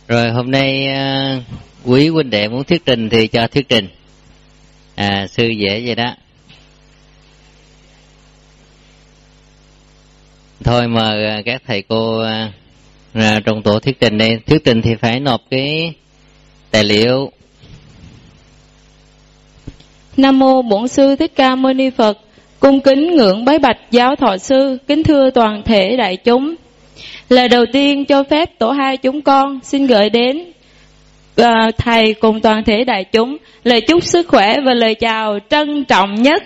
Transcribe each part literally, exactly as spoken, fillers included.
Rồi hôm nay uh, quý huynh đệ muốn thuyết trình thì cho thuyết trình. À, sư dễ vậy đó. Thôi mời các thầy cô uh, trong tổ thuyết trình đây. Thuyết trình thì phải nộp cái tài liệu. Nam mô Bổn Sư Thích Ca Mâu Ni Phật. Cung kính ngưỡng bái bạch giáo thọ sư, kính thưa toàn thể đại chúng. Lời đầu tiên cho phép tổ hai chúng con xin gửi đến uh, thầy cùng toàn thể đại chúng lời chúc sức khỏe và lời chào trân trọng nhất.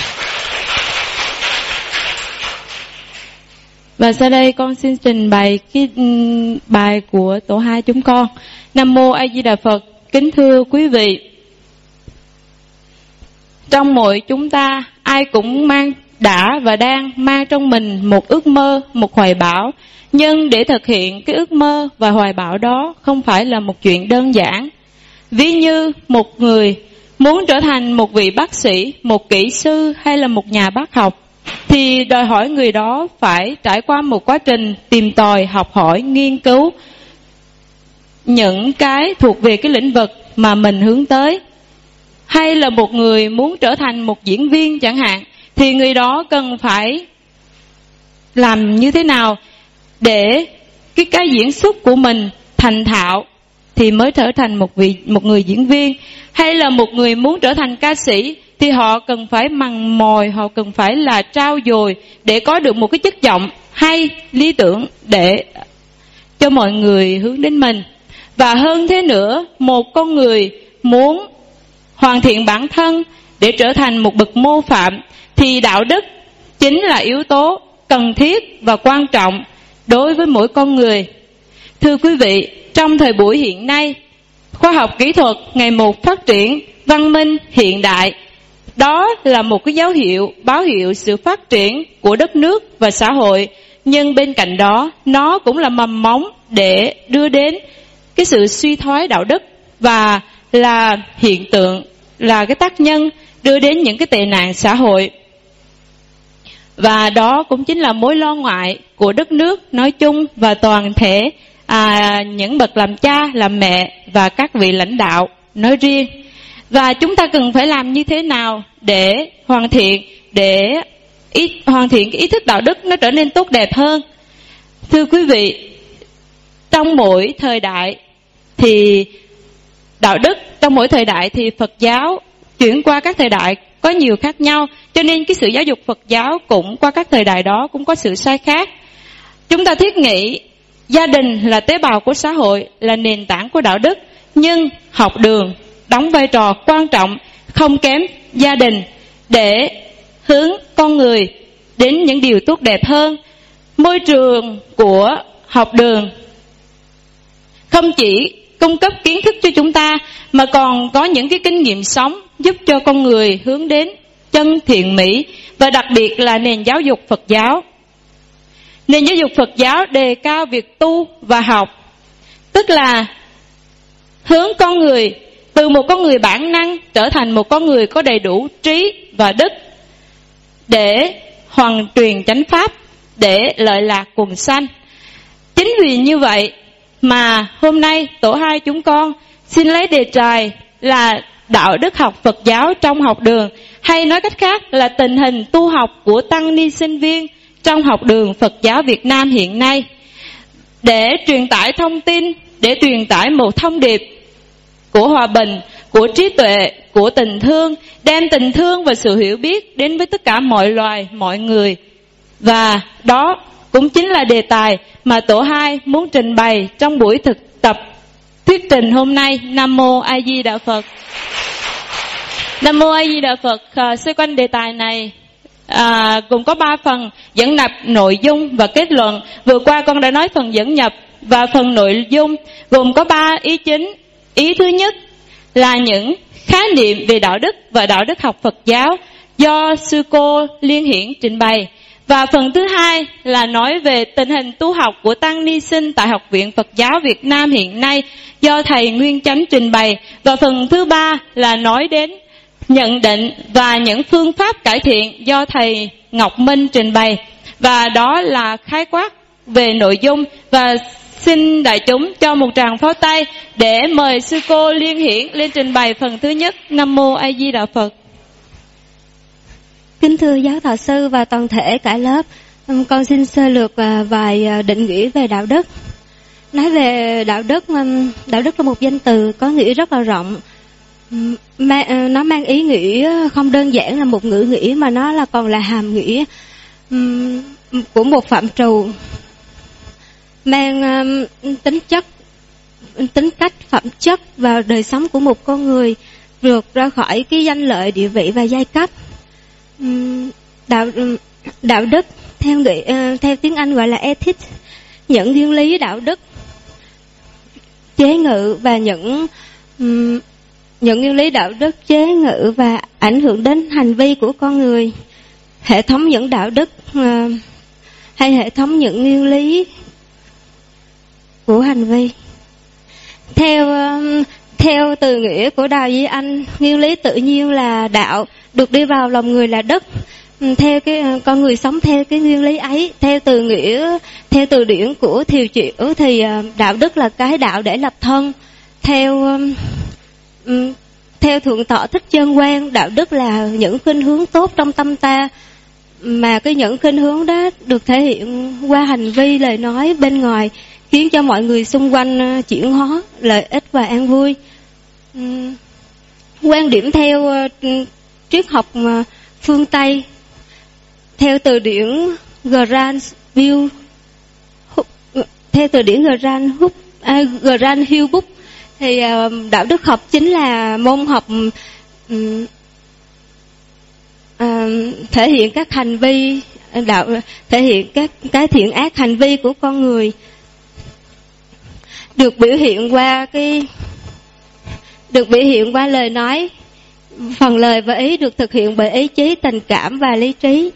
Và sau đây con xin trình bày cái um, bài của tổ hai chúng con. Nam mô A Di Đà Phật. Kính thưa quý vị, trong mỗi chúng ta, ai cũng mang đã và đang mang trong mình một ước mơ, một hoài bão. Nhưng để thực hiện cái ước mơ và hoài bão đó không phải là một chuyện đơn giản. Ví như một người muốn trở thành một vị bác sĩ, một kỹ sư hay là một nhà bác học, thì đòi hỏi người đó phải trải qua một quá trình tìm tòi, học hỏi, nghiên cứu những cái thuộc về cái lĩnh vực mà mình hướng tới. Hay là một người muốn trở thành một diễn viên chẳng hạn, thì người đó cần phải làm như thế nào để cái cái diễn xuất của mình thành thạo thì mới trở thành một vị một người diễn viên. Hay là một người muốn trở thành ca sĩ thì họ cần phải mằn mòi, họ cần phải là trau dồi để có được một cái chất giọng hay, lý tưởng để cho mọi người hướng đến mình. Và hơn thế nữa, một con người muốn hoàn thiện bản thân để trở thành một bậc mô phạm thì đạo đức chính là yếu tố cần thiết và quan trọng đối với mỗi con người. Thưa quý vị, trong thời buổi hiện nay, khoa học kỹ thuật ngày một phát triển, văn minh hiện đại, đó là một cái dấu hiệu, báo hiệu sự phát triển của đất nước và xã hội. Nhưng bên cạnh đó, nó cũng là mầm móng để đưa đến cái sự suy thoái đạo đức và là hiện tượng, là cái tác nhân đưa đến những cái tệ nạn xã hội. Và đó cũng chính là mối lo ngại của đất nước nói chung và toàn thể à, những bậc làm cha, làm mẹ và các vị lãnh đạo nói riêng. Và chúng ta cần phải làm như thế nào để hoàn thiện, để ý, hoàn thiện cái ý thức đạo đức nó trở nên tốt đẹp hơn. Thưa quý vị, trong mỗi thời đại thì đạo đức, trong mỗi thời đại thì Phật giáo chuyển qua các thời đại có nhiều khác nhau, cho nên cái sự giáo dục Phật giáo cũng qua các thời đại đó cũng có sự sai khác. Chúng ta thiết nghĩ gia đình là tế bào của xã hội, là nền tảng của đạo đức, nhưng học đường đóng vai trò quan trọng không kém gia đình để hướng con người đến những điều tốt đẹp hơn. Môi trường của học đường không chỉ cung cấp kiến thức cho chúng ta mà còn có những cái kinh nghiệm sống giúp cho con người hướng đến chân thiện mỹ. Và đặc biệt là nền giáo dục Phật giáo. Nền giáo dục Phật giáo đề cao việc tu và học, tức là hướng con người từ một con người bản năng trở thành một con người có đầy đủ trí và đức để hoàn truyền chánh pháp, để lợi lạc quần sanh. Chính vì như vậy mà hôm nay tổ hai chúng con xin lấy đề tài là đạo đức học Phật giáo trong học đường, hay nói cách khác là tình hình tu học của tăng ni sinh viên trong học đường Phật giáo Việt Nam hiện nay, để truyền tải thông tin, để truyền tải một thông điệp của hòa bình, của trí tuệ, của tình thương, đem tình thương và sự hiểu biết đến với tất cả mọi loài, mọi người. Và đó cũng chính là đề tài mà tổ hai muốn trình bày trong buổi thực tập thuyết trình hôm nay. Nam mô A Di Đà Phật. Nam mô A Di Đà Phật. À, xoay quanh đề tài này à, gồm có ba phần: dẫn nhập, nội dung và kết luận. Vừa qua con đã nói phần dẫn nhập và phần nội dung gồm có ba ý chính. Ý thứ nhất là những khái niệm về đạo đức và đạo đức học Phật giáo do sư cô Liên Hiển trình bày. Và phần thứ hai là nói về tình hình tu học của tăng ni sinh tại Học viện Phật giáo Việt Nam hiện nay do thầy Nguyên Chánh trình bày. Và phần thứ ba là nói đến nhận định và những phương pháp cải thiện do thầy Ngọc Minh trình bày. Và đó là khái quát về nội dung. Và xin đại chúng cho một tràng pháo tay để mời sư cô Liên Hiển lên trình bày phần thứ nhất. Nam mô A Di Đà Phật. Kính thưa giáo thọ sư và toàn thể cả lớp, con xin sơ lược vài định nghĩa về đạo đức. Nói về đạo đức, đạo đức là một danh từ có nghĩa rất là rộng. Nó mang ý nghĩa không đơn giản là một ngữ nghĩa, mà nó là còn là hàm nghĩa của một phạm trù, mang tính chất, tính cách, phẩm chất vào đời sống của một con người, vượt ra khỏi cái danh lợi, địa vị và giai cấp. Đạo đạo đức theo nghĩa, theo tiếng Anh gọi là ethics, những nguyên lý đạo đức chế ngự và những những nguyên lý đạo đức chế ngự và ảnh hưởng đến hành vi của con người. Hệ thống những đạo đức hay hệ thống những nguyên lý của hành vi. Theo theo từ nghĩa của Đào Duy Anh, nguyên lý tự nhiên là đạo, được đi vào lòng người là đức. Theo cái con người sống theo cái nguyên lý ấy, theo từ nghĩa, theo từ điển của Thiều Triệu thì đạo đức là cái đạo để lập thân. Theo theo Thượng tọa Thích Chân Quang, đạo đức là những khuynh hướng tốt trong tâm ta, mà cái những khuynh hướng đó được thể hiện qua hành vi, lời nói bên ngoài, khiến cho mọi người xung quanh chuyển hóa lợi ích và an vui. Quan điểm theo triết học phương Tây, theo từ điển Grand View, theo từ điển Grand Hub, à, Grand Hill Book, thì uh, đạo đức học chính là môn học um, uh, thể hiện các hành vi đạo, thể hiện các cái thiện ác hành vi của con người, được biểu hiện qua cái được biểu hiện qua lời nói, phần lời và ý được thực hiện bởi ý chí, tình cảm và lý trí.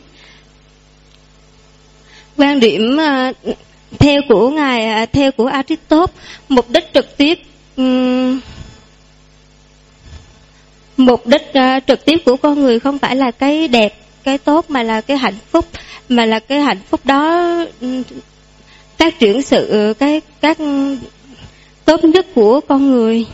Quan điểm uh, theo của ngài uh, theo của Aristotle, mục đích trực tiếp um, mục đích uh, trực tiếp của con người không phải là cái đẹp, cái tốt, mà là cái hạnh phúc, mà là cái hạnh phúc đó um, các chuyển sự cái các tốt nhất của con người.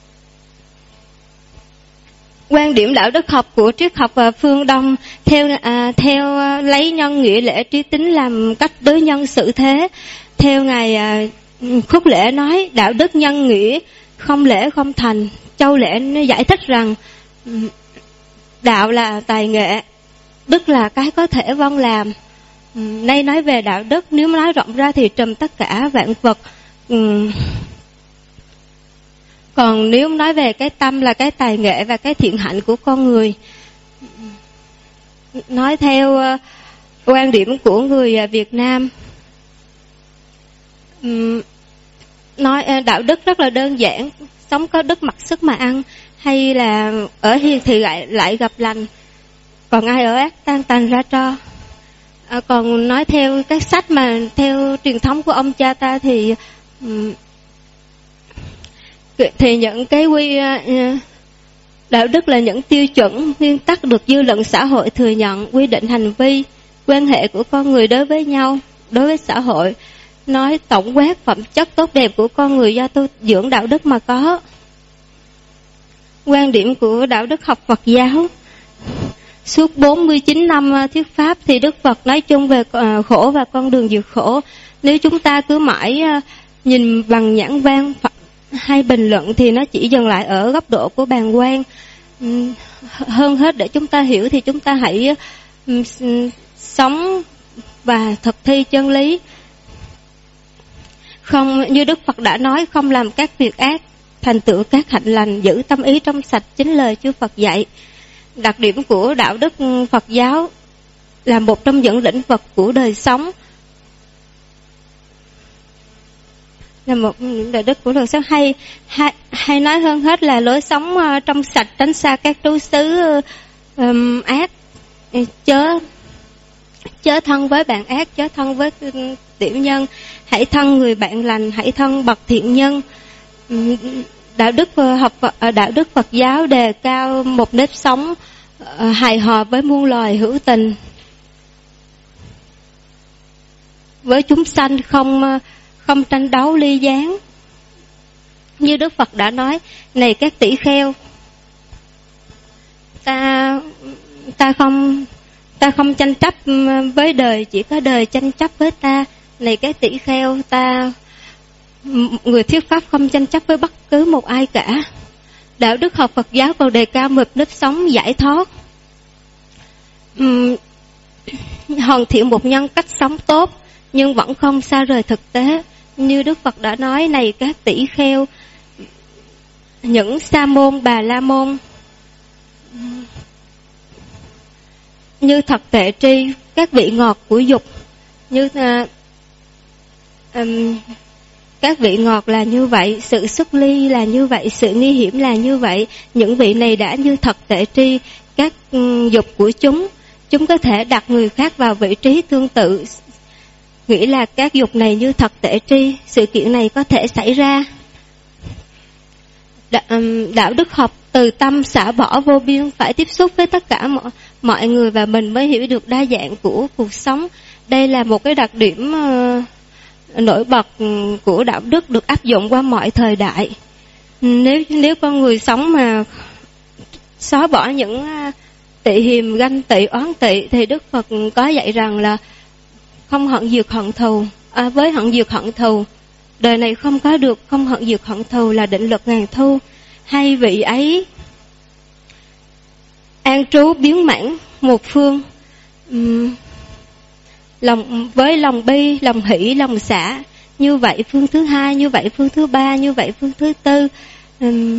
Quan điểm đạo đức học của triết học phương Đông theo à, theo lấy nhân nghĩa lễ trí tính làm cách đối nhân xử thế. Theo ngài à, Khúc Lễ nói đạo đức nhân nghĩa, không lễ không thành. Châu Lễ giải thích rằng đạo là tài nghệ, đức là cái có thể vâng làm. Nay nói về đạo đức, nếu nói rộng ra thì trùm tất cả vạn vật. Còn nếu nói về cái tâm là cái tài nghệ và cái thiện hạnh của con người. Nói theo uh, quan điểm của người Việt Nam, um, nói uh, đạo đức rất là đơn giản, sống có đức mặc sức mà ăn, hay là ở hiền thì lại, lại gặp lành, còn ai ở ác tan tành ra tro. Uh, còn nói theo các sách mà theo truyền thống của ông cha ta thì um, thì những cái quy uh, đạo đức là những tiêu chuẩn, nguyên tắc được dư luận xã hội thừa nhận, quy định hành vi, quan hệ của con người đối với nhau, đối với xã hội. Nói tổng quát phẩm chất tốt đẹp của con người do tu dưỡng đạo đức mà có. Quan điểm của đạo đức học Phật giáo, suốt bốn mươi chín năm thuyết pháp thì Đức Phật nói chung về khổ và con đường vượt khổ. Nếu chúng ta cứ mãi nhìn bằng nhãn quan hay bình luận thì nó chỉ dừng lại ở góc độ của bàng quan. Hơn hết để chúng ta hiểu thì chúng ta hãy sống và thực thi chân lý. Không, như Đức Phật đã nói, không làm các việc ác, thành tựu các hạnh lành, giữ tâm ý trong sạch, chính lời Chư Phật dạy. Đặc điểm của đạo đức Phật giáo là một trong những lĩnh vực của đời sống, là một đạo đức của đời sống, hay hay hay nói hơn hết là lối sống uh, trong sạch, tránh xa các trú xứ uh, um, ác, chớ chớ thân với bạn ác, chớ thân với tiểu nhân, hãy thân người bạn lành, hãy thân bậc thiện nhân. Um, đạo đức uh, học uh, đạo đức Phật giáo đề cao một nếp sống uh, hài hòa với muôn loài, hữu tình với chúng sanh, không uh, không tranh đấu ly gián. Như Đức Phật đã nói, này các tỷ kheo, ta ta không ta không tranh chấp với đời, chỉ có đời tranh chấp với ta. Này các tỷ kheo, ta người thuyết pháp không tranh chấp với bất cứ một ai cả. Đạo đức học Phật giáo còn đề cao mục đích sống giải thoát, uhm, hoàn thiện một nhân cách sống tốt, nhưng vẫn không xa rời thực tế. Như Đức Phật đã nói, này các tỷ kheo, những sa môn bà la môn như thật tệ tri, các vị ngọt của dục, như uh, um, các vị ngọt là như vậy, sự xuất ly là như vậy, sự nguy hiểm là như vậy. Những vị này đã như thật tệ tri các um, dục của chúng. Chúng có thể đặt người khác vào vị trí tương tự, nghĩa là các dục này như thật tệ tri, sự kiện này có thể xảy ra. Đạo đức học từ tâm xả bỏ vô biên, phải tiếp xúc với tất cả mọi, mọi người và mình mới hiểu được đa dạng của cuộc sống. Đây là một cái đặc điểm uh, nổi bật của đạo đức được áp dụng qua mọi thời đại. Nếu nếu con người sống mà xóa bỏ những uh, tị hiềm, ganh tị, oán tị, thì Đức Phật có dạy rằng là không hận diệt hận thù. À, với hận diệt hận thù, đời này không có được. Không hận diệt hận thù là định luật ngàn thu. Hay vị ấy an trú biến mãn một phương, uhm, lòng với lòng bi, lòng hỷ, lòng xả. Như vậy phương thứ hai, như vậy phương thứ ba, như vậy phương thứ tư, uhm,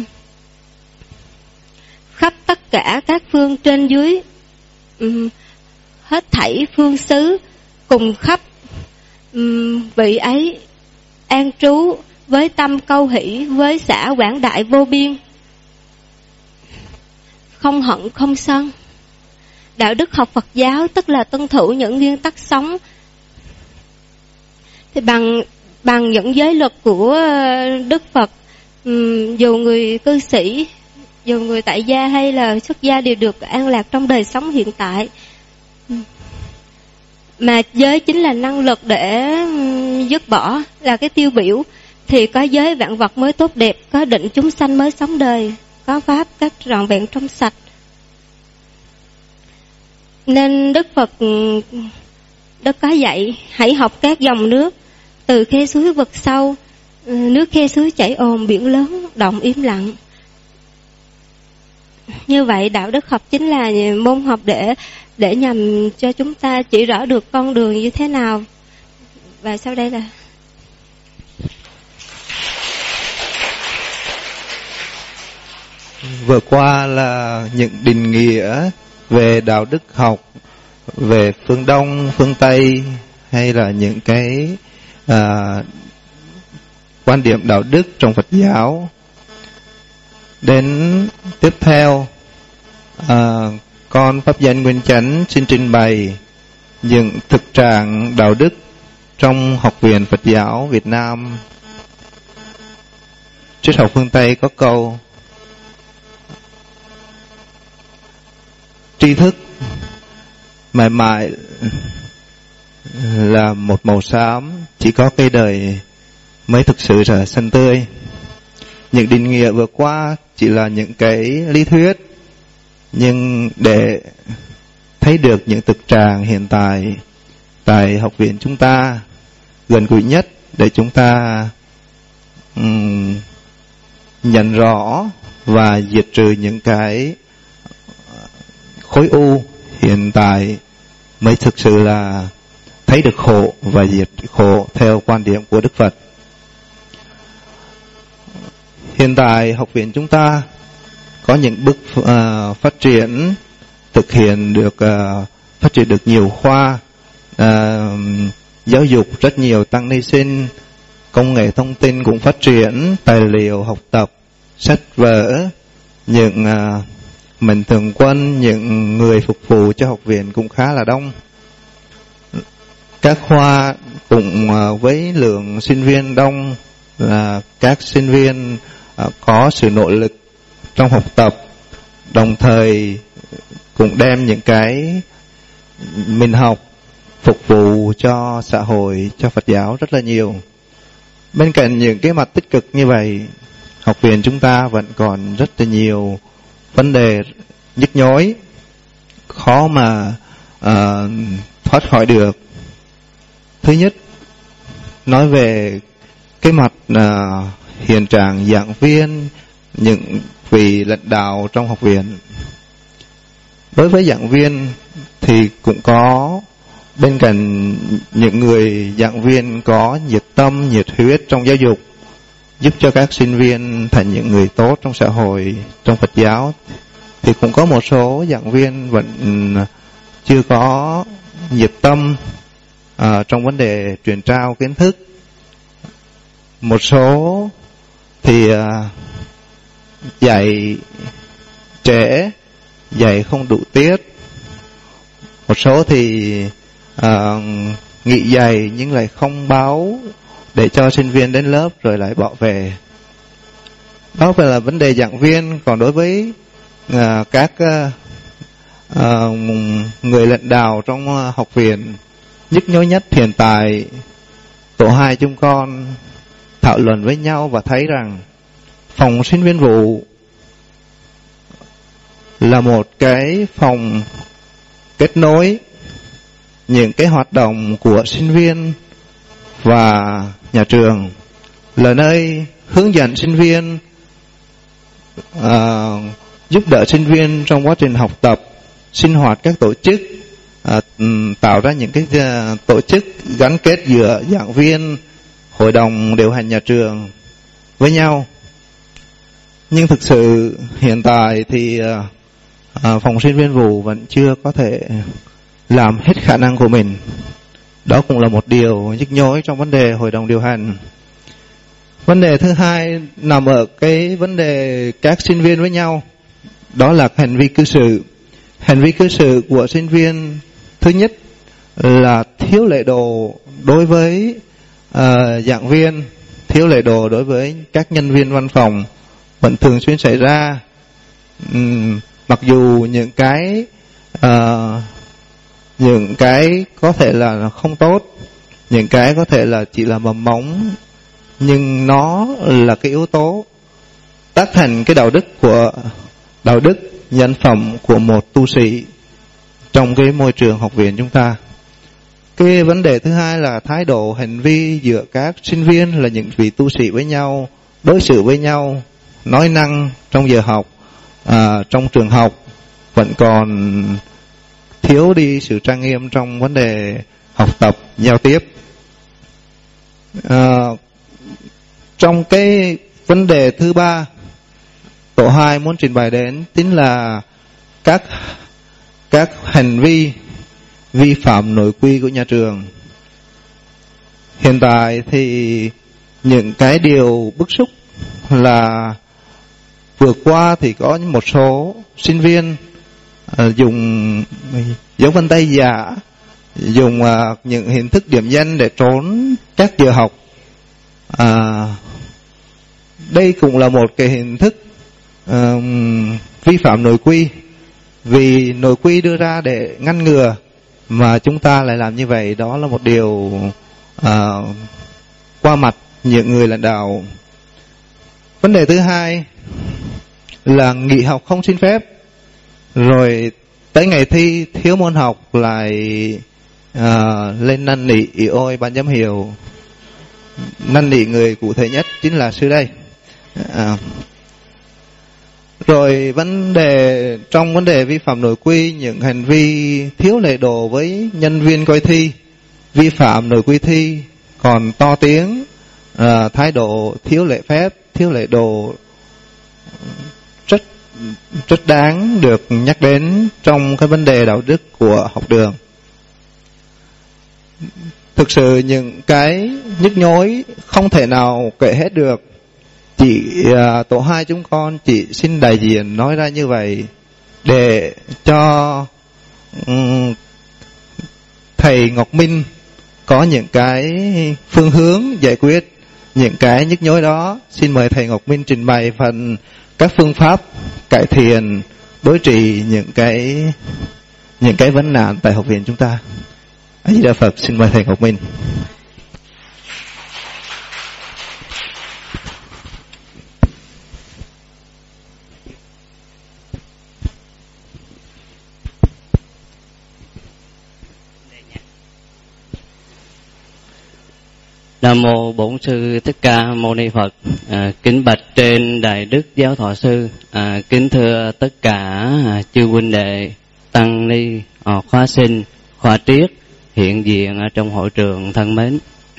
khắp tất cả các phương trên dưới, uhm, hết thảy phương xứ cùng khắp, uhm, vị ấy an trú với tâm câu hỷ, với xả quảng đại vô biên, không hận không sân. Đạo đức học Phật giáo tức là tuân thủ những nguyên tắc sống thì bằng bằng những giới luật của Đức Phật. Uhm, dù người cư sĩ, dù người tại gia hay là xuất gia đều được an lạc trong đời sống hiện tại. Mà giới chính là năng lực để dứt bỏ, là cái tiêu biểu. Thì có giới vạn vật mới tốt đẹp, có định chúng sanh mới sống đời, có pháp các trọn vẹn trong sạch. Nên Đức Phật Đức có dạy hãy học các dòng nước, từ khe suối vực sâu, nước khe suối chảy ồn, biển lớn động im lặng. Như vậy đạo đức học chính là môn học để để nhằm cho chúng ta chỉ rõ được con đường như thế nào. Và sau đây là vừa qua là những định nghĩa về đạo đức học, về phương Đông, phương Tây, hay là những cái à, quan điểm đạo đức trong Phật giáo. Đến tiếp theo, à, con Pháp Danh Nguyên Chánh xin trình bày những thực trạng đạo đức trong Học viện Phật giáo Việt Nam. Triết học phương Tây có câu: tri thức mãi mãi là một màu xám, chỉ có cây đời mới thực sự là xanh tươi. Những định nghĩa vừa qua chỉ là những cái lý thuyết, nhưng để thấy được những thực trạng hiện tại tại học viện chúng ta gần gũi nhất, để chúng ta um, nhận rõ và diệt trừ những cái khối u hiện tại, mới thực sự là thấy được khổ và diệt khổ theo quan điểm của Đức Phật. Hiện tại học viện chúng ta có những bước uh, phát triển, thực hiện được uh, phát triển được nhiều khoa, uh, giáo dục rất nhiều tăng ni sinh, công nghệ thông tin cũng phát triển, tài liệu học tập, sách vở, những uh, mạnh thường quân, những người phục vụ cho học viện cũng khá là đông. Các khoa cũng uh, với lượng sinh viên đông, là các sinh viên uh, có sự nỗ lực trong học tập, đồng thời cũng đem những cái mình học phục vụ cho xã hội, cho Phật giáo rất là nhiều. bên cạnh những cái mặt tích cực như vậy, học viện chúng ta vẫn còn rất là nhiều vấn đề nhức nhối, khó mà uh, thoát khỏi được. Thứ nhất, nói về cái mặt uh, hiện trạng giảng viên, những vị lãnh đạo trong học viện. Đối với giảng viên thì cũng có, bên cạnh những người giảng viên có nhiệt tâm, nhiệt huyết trong giáo dục, giúp cho các sinh viên thành những người tốt trong xã hội, trong Phật giáo, thì cũng có một số giảng viên vẫn chưa có nhiệt tâm à, trong vấn đề truyền trao kiến thức. Một số thì à, dạy trễ, dạy không đủ tiết. Một số thì à, nghỉ dạy nhưng lại không báo để cho sinh viên đến lớp rồi lại bỏ về. Đó phải là vấn đề giảng viên. Còn đối với à, các à, à, người lãnh đạo trong à, học viện, nhức nhối nhất hiện tại, tổ hai chúng con thảo luận với nhau và thấy rằng phòng sinh viên vụ là một cái phòng kết nối những cái hoạt động của sinh viên và nhà trường, là nơi hướng dẫn sinh viên, à, giúp đỡ sinh viên trong quá trình học tập, sinh hoạt các tổ chức, à, tạo ra những cái uh, tổ chức gắn kết giữa giảng viên, hội đồng điều hành nhà trường với nhau. Nhưng thực sự hiện tại thì uh, uh, phòng sinh viên vụ vẫn chưa có thể làm hết khả năng của mình. Đó cũng là một điều nhức nhối trong vấn đề hội đồng điều hành. Vấn đề thứ hai nằm ở cái vấn đề các sinh viên với nhau, đó là hành vi cư xử. Hành vi cư xử của sinh viên, thứ nhất là thiếu lễ độ đối với uh, giảng viên, thiếu lễ độ đối với các nhân viên văn phòng vẫn thường xuyên xảy ra. Um, mặc dù những cái uh, những cái có thể là không tốt, những cái có thể là chỉ là mầm móng, nhưng nó là cái yếu tố tác thành cái đạo đức của đạo đức nhân phẩm của một tu sĩ trong cái môi trường học viện chúng ta. Cái vấn đề thứ hai là thái độ hành vi giữa các sinh viên là những vị tu sĩ với nhau, đối xử với nhau, nói năng trong giờ học, à, trong trường học vẫn còn thiếu đi sự trang nghiêm trong vấn đề học tập, giao tiếp. À, trong cái vấn đề thứ ba, tổ hai muốn trình bày đến chính là các các hành vi vi phạm nội quy của nhà trường. Hiện tại thì những cái điều bức xúc là vừa qua thì có một số sinh viên uh, dùng dấu vân tay giả, dùng uh, những hình thức điểm danh để trốn các giờ học. Uh, đây cũng là một cái hình thức uh, vi phạm nội quy, vì nội quy đưa ra để ngăn ngừa mà chúng ta lại làm như vậy. Đó là một điều uh, qua mặt những người lãnh đạo. Vấn đề thứ hai là nghỉ học không xin phép, rồi tới ngày thi thiếu môn học lại uh, lên năn nỉ ỉ ôi ban giám hiệu. Năn nỉ người cụ thể nhất chính là sư đây. Uh, Rồi vấn đề trong vấn đề vi phạm nội quy, những hành vi thiếu lễ độ với nhân viên coi thi, vi phạm nội quy thi, còn to tiếng, à, thái độ thiếu lễ phép, thiếu lễ độ rất rất đáng được nhắc đến trong cái vấn đề đạo đức của học đường. Thực sự những cái nhức nhối không thể nào kể hết được. Chỉ uh, tổ hai chúng con chỉ xin đại diện nói ra như vậy để cho um, thầy Ngọc Minh có những cái phương hướng giải quyết những cái nhức nhối đó. Xin mời thầy Ngọc Minh trình bày phần các phương pháp cải thiện, đối trị những cái những cái vấn nạn tại học viện chúng ta. A Di Đà Phật. Xin mời thầy Ngọc Minh. Nam mô Bổn Sư Thích Ca Mâu Ni Phật. À, kính bạch trên Đại Đức Giáo Thọ Sư, à, kính thưa tất cả à, chư huynh đệ, tăng ni, à, khóa sinh, khóa triết hiện diện ở trong hội trường thân mến.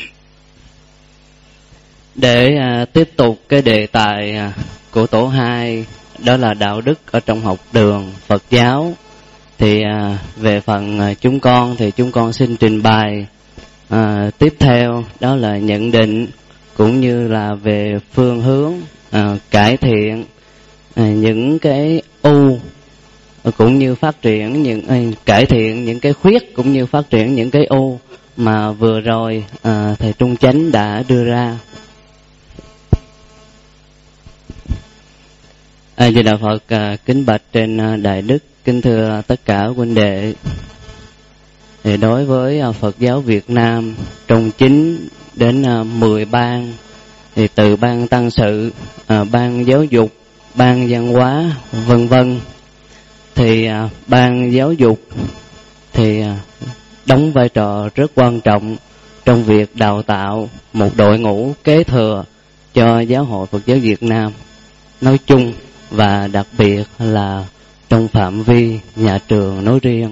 Để à, tiếp tục cái đề tài à, của tổ hai, đó là đạo đức ở trong học đường Phật giáo, thì à, về phần à, chúng con thì chúng con xin trình bày à, tiếp theo, đó là nhận định cũng như là về phương hướng à, cải thiện à, những cái ưu, cũng như phát triển những à, cải thiện những cái khuyết, cũng như phát triển những cái ưu mà vừa rồi à, thầy Trung Chánh đã đưa ra. A Di Đà Phật. À, kính bạch trên à, Đại Đức, kính thưa tất cả huynh đệ. Thì đối với à, Phật giáo Việt Nam, trong chín đến à, mười ban, thì từ ban tăng sự, à, ban giáo dục, ban văn hóa, vân vân, thì à, ban giáo dục thì à, đóng vai trò rất quan trọng trong việc đào tạo một đội ngũ kế thừa cho Giáo hội Phật giáo Việt Nam nói chung, và đặc biệt là trong phạm vi nhà trường nói riêng.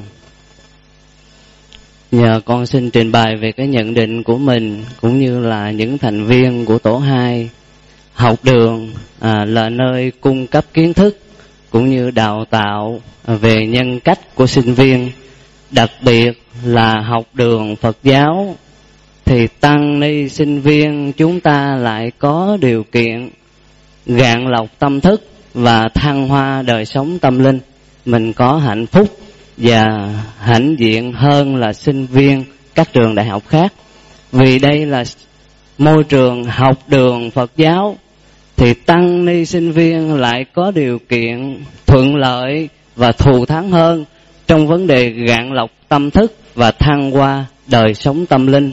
Nhờ con xin trình bày về cái nhận định của mình, cũng như là những thành viên của tổ hai. Học đường à, là nơi cung cấp kiến thức cũng như đào tạo về nhân cách của sinh viên. Đặc biệt là học đường Phật giáo thì tăng ni sinh viên chúng ta lại có điều kiện gạn lọc tâm thức và thăng hoa đời sống tâm linh. Mình có hạnh phúc và hãnh diện hơn là sinh viên các trường đại học khác. Vì đây là môi trường học đường Phật giáo, thì tăng ni sinh viên lại có điều kiện thuận lợi và thù thắng hơn trong vấn đề gạn lọc tâm thức và thăng hoa đời sống tâm linh.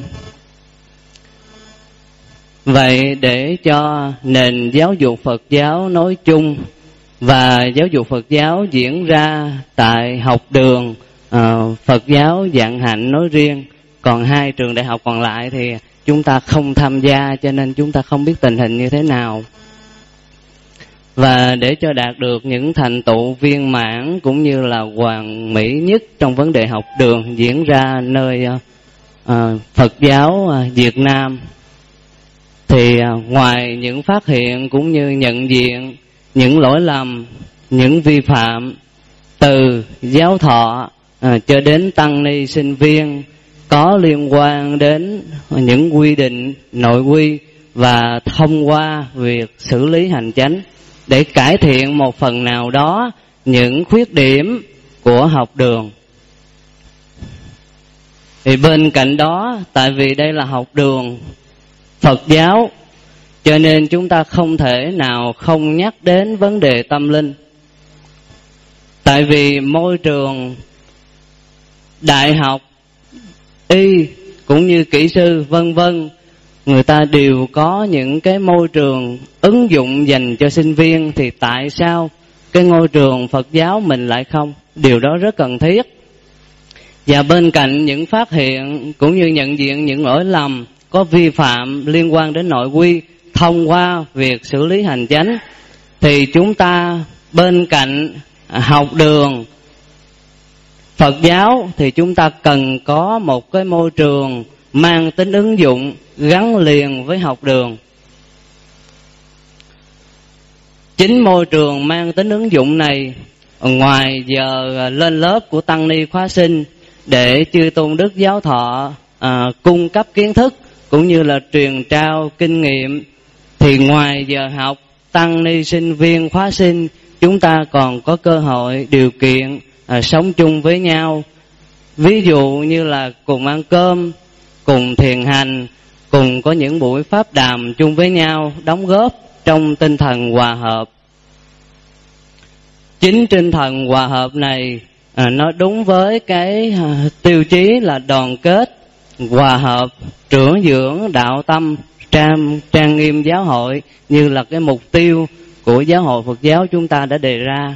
Vậy để cho nền giáo dục Phật giáo nói chung và giáo dục Phật giáo diễn ra tại học đường uh, Phật giáo Vạn Hạnh nói riêng, còn hai trường đại học còn lại thì chúng ta không tham gia, cho nên chúng ta không biết tình hình như thế nào. Và để cho đạt được những thành tựu viên mãn cũng như là hoàn mỹ nhất trong vấn đề học đường diễn ra nơi uh, uh, Phật giáo uh, Việt Nam, thì uh, ngoài những phát hiện cũng như nhận diện những lỗi lầm, những vi phạm từ giáo thọ à, cho đến tăng ni sinh viên có liên quan đến những quy định nội quy và thông qua việc xử lý hành chánh để cải thiện một phần nào đó những khuyết điểm của học đường. Thì bên cạnh đó, tại vì đây là học đường Phật giáo, cho nên chúng ta không thể nào không nhắc đến vấn đề tâm linh. Tại vì môi trường đại học, y cũng như kỹ sư vân vân, người ta đều có những cái môi trường ứng dụng dành cho sinh viên, thì tại sao cái ngôi trường Phật giáo mình lại không? Điều đó rất cần thiết. Và bên cạnh những phát hiện cũng như nhận diện những lỗi lầm có vi phạm liên quan đến nội quy thông qua việc xử lý hành chánh, thì chúng ta bên cạnh học đường Phật giáo thì chúng ta cần có một cái môi trường mang tính ứng dụng gắn liền với học đường. Chính môi trường mang tính ứng dụng này, ngoài giờ lên lớp của tăng ni khóa sinh để chư tôn đức giáo thọ à, cung cấp kiến thức cũng như là truyền trao kinh nghiệm, thì ngoài giờ học, tăng ni sinh viên khóa sinh chúng ta còn có cơ hội điều kiện à, sống chung với nhau. Ví dụ như là cùng ăn cơm, cùng thiền hành, cùng có những buổi pháp đàm chung với nhau, đóng góp trong tinh thần hòa hợp. Chính tinh thần hòa hợp này à, nó đúng với cái à, tiêu chí là đoàn kết, hòa hợp, trưởng dưỡng đạo tâm, trang, trang nghiêm giáo hội, như là cái mục tiêu của giáo hội Phật giáo chúng ta đã đề ra.